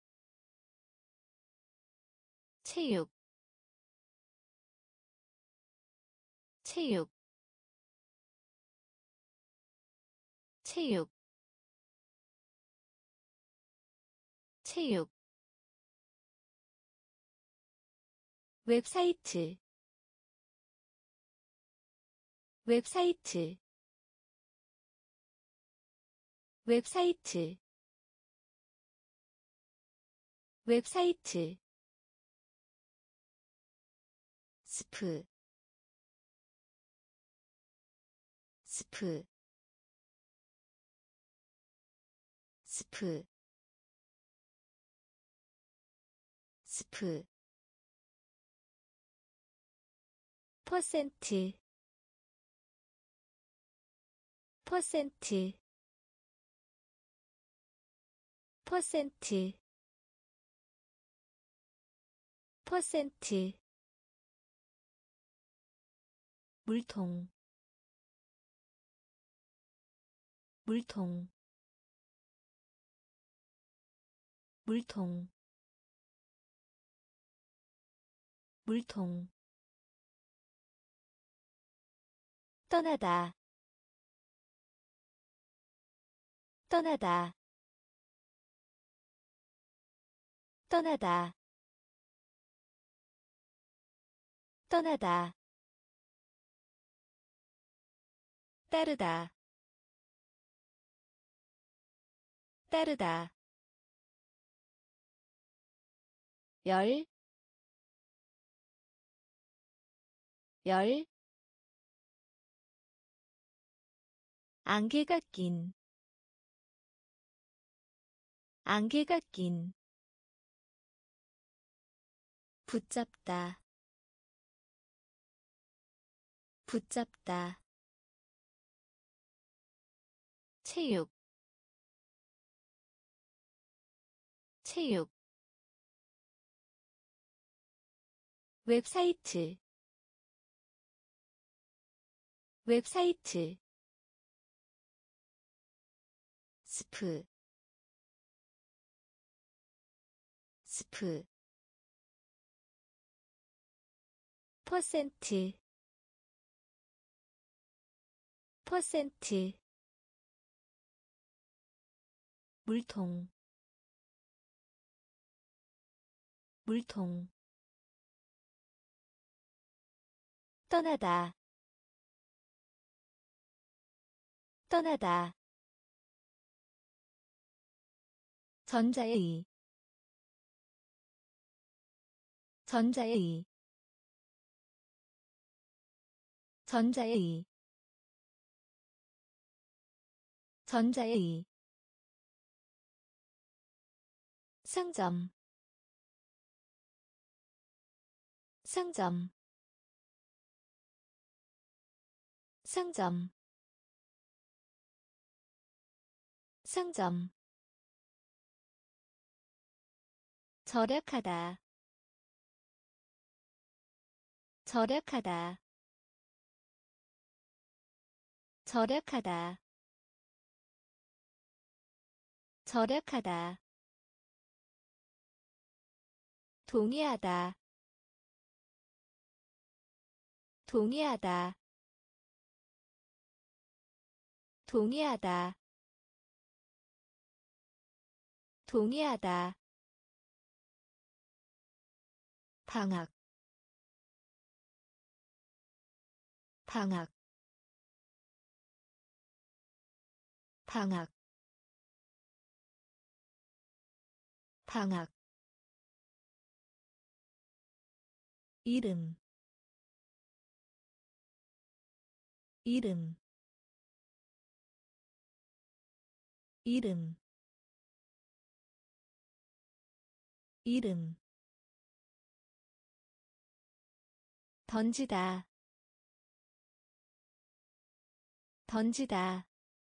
체육, 체육, 체육, 체육, 웹사이트, 웹사이트, 웹사이트, 웹사이트, 스프, 스프, 스프, 스프, 퍼센트, 퍼센트, 퍼센트, 퍼센트, 물통, 물통, 물통, 물통, 떠나다, 떠나다, 떠나다, 떠나다, 따르다, 따르다, 열, 열, 안개가 낀, 안개가 낀, 붙잡다, 붙잡다, 체육, 체육, 웹사이트, 웹사이트, 스프, 스프, 퍼센트, 퍼센트, 물통, 물통, 떠나다, 떠나다, 전자의 전자의 전자의 전자의 상점 상점 상점 상점 절약하다 절약하다 절약하다 절약하다 동의하다 동의하다 동의하다 동의하다 방학 방학 방학 방학 이름 이름 이름 이름 던지다 던지다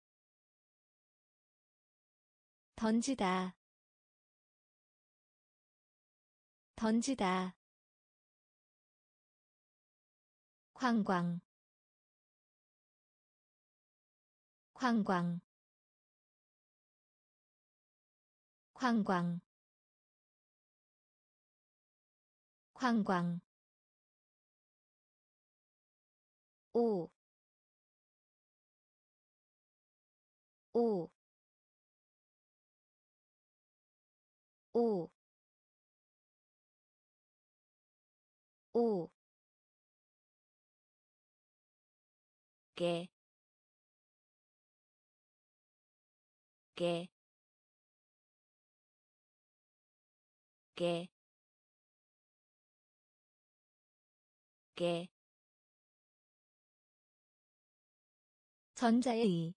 던지다 던지다 관광 관광 관광 관광 오 오 오 오 개, 개, 개, 개. 전자의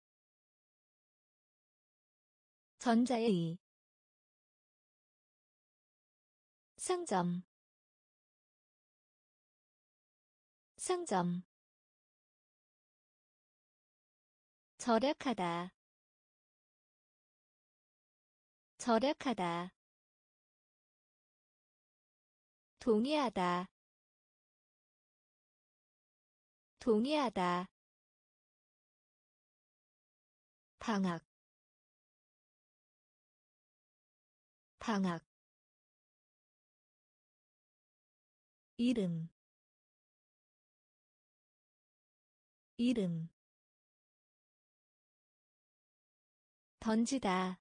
전자의 상점 상점 절약하다 절약하다 동의하다 동의하다 방학 방학 이름 이름 던지다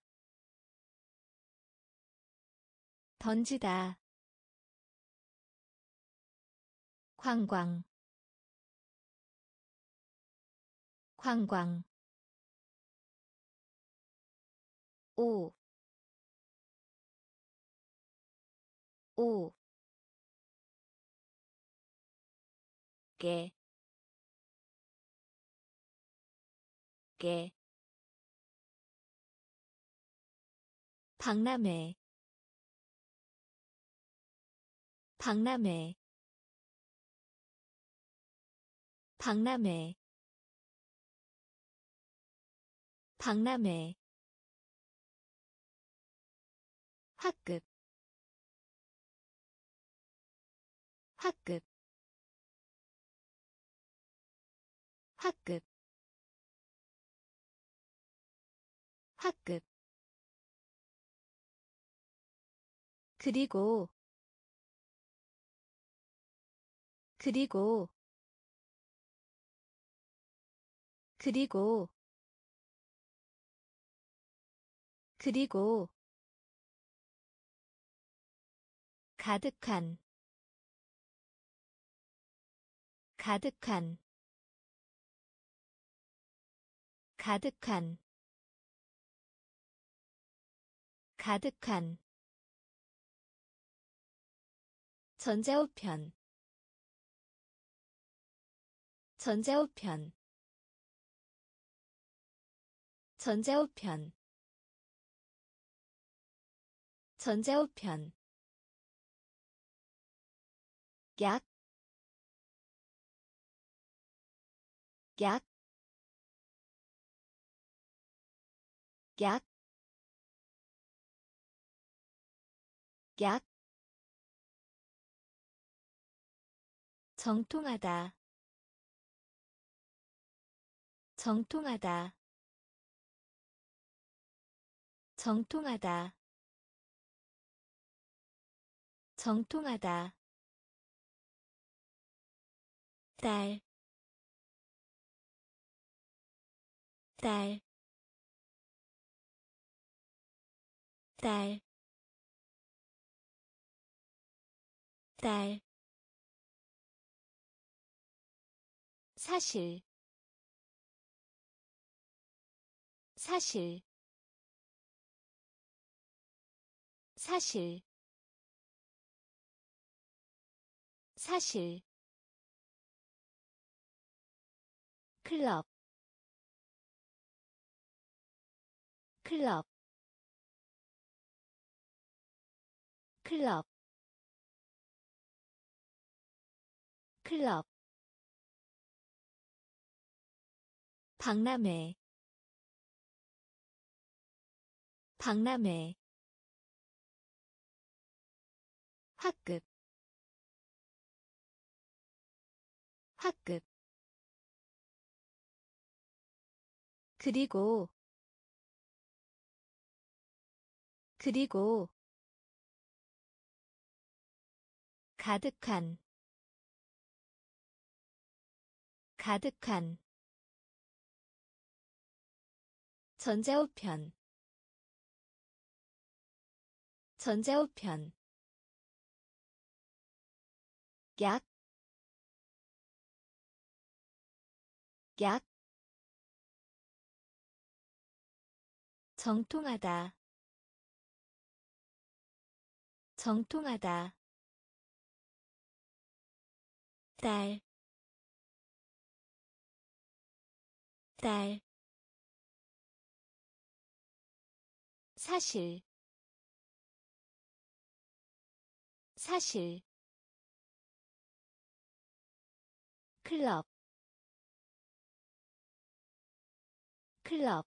던지다 관광 관광 오 오 개, 개. 박람회 박람회 박람회 박람회 학급 학급 학급 학급 그리고 그리고 그리고 그리고 가득한 가득한 가득한 가득한 전자우편 전자우편 전자우편 전자우편 약, 약, 약, 약 정통하다 정통하다 정통하다 정통하다 딸, 딸, 딸, 딸 사실 사실 사실 사실 클럽 클럽 클럽 클럽 박람회 박람회 학급 학급 그리고 그리고 가득한 가득한 전자우편 전자우편 약, 약 정통하다 정통하다 딸, 딸 사실 사실 클럽 클럽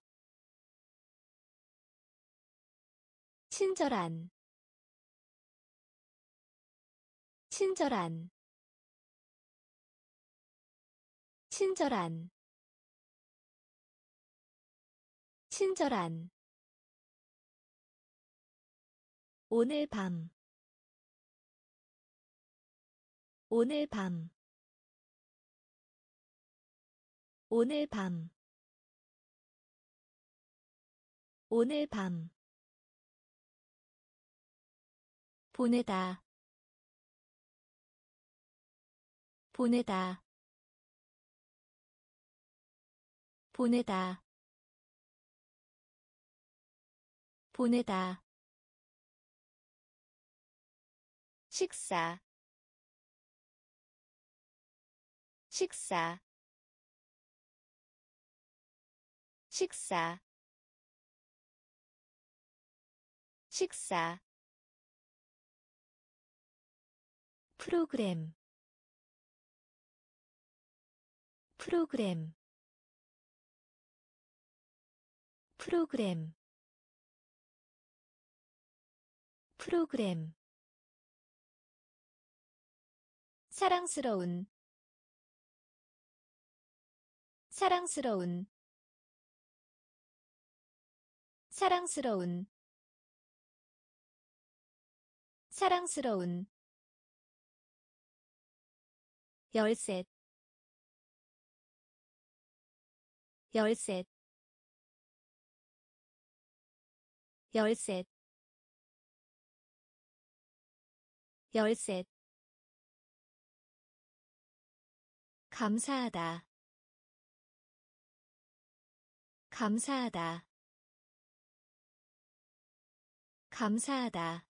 친절한 친절한 친절한 친절한 오늘 밤 오늘 밤 오늘 밤 오늘 밤 보내다 보내다 보내다 보내다 식사 식사 식사 식사 프로그램 프로그램 프로그램 프로그램 사랑스러운 사랑스러운 사랑스러운 사랑스러운 열셋 열셋 열셋 열셋 감사하다 감사하다 감사하다.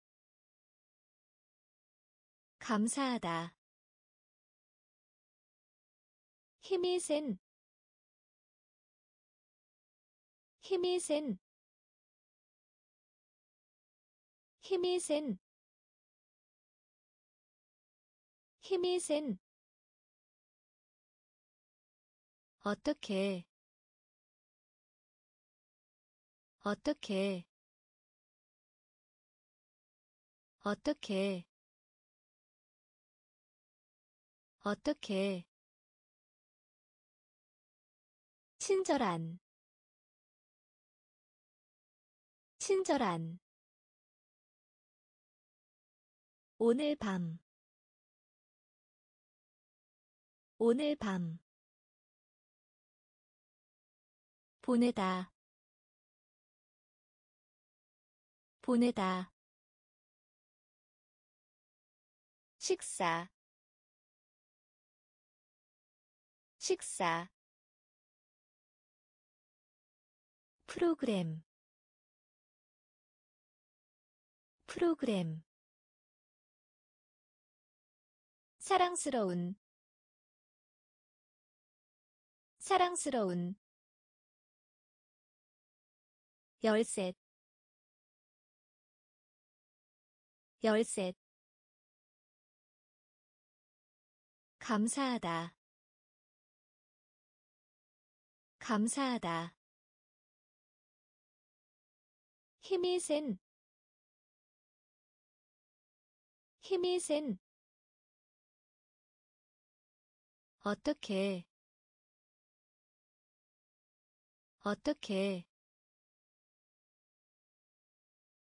감사하다. 힘이 센. 힘이 센. 힘이 센. 힘이 센. 어떻게. 어떻게. 어떻게. 어떻게. 친절한. 친절한. 오늘 밤. 오늘 밤. 보내다. 보내다. 식사. 식사. 프로그램. 프로그램. 사랑스러운. 사랑스러운. 열셋. 열셋. 감사하다. 감사하다. 힘이 센. 힘이 센. 어떻게. 어떻게.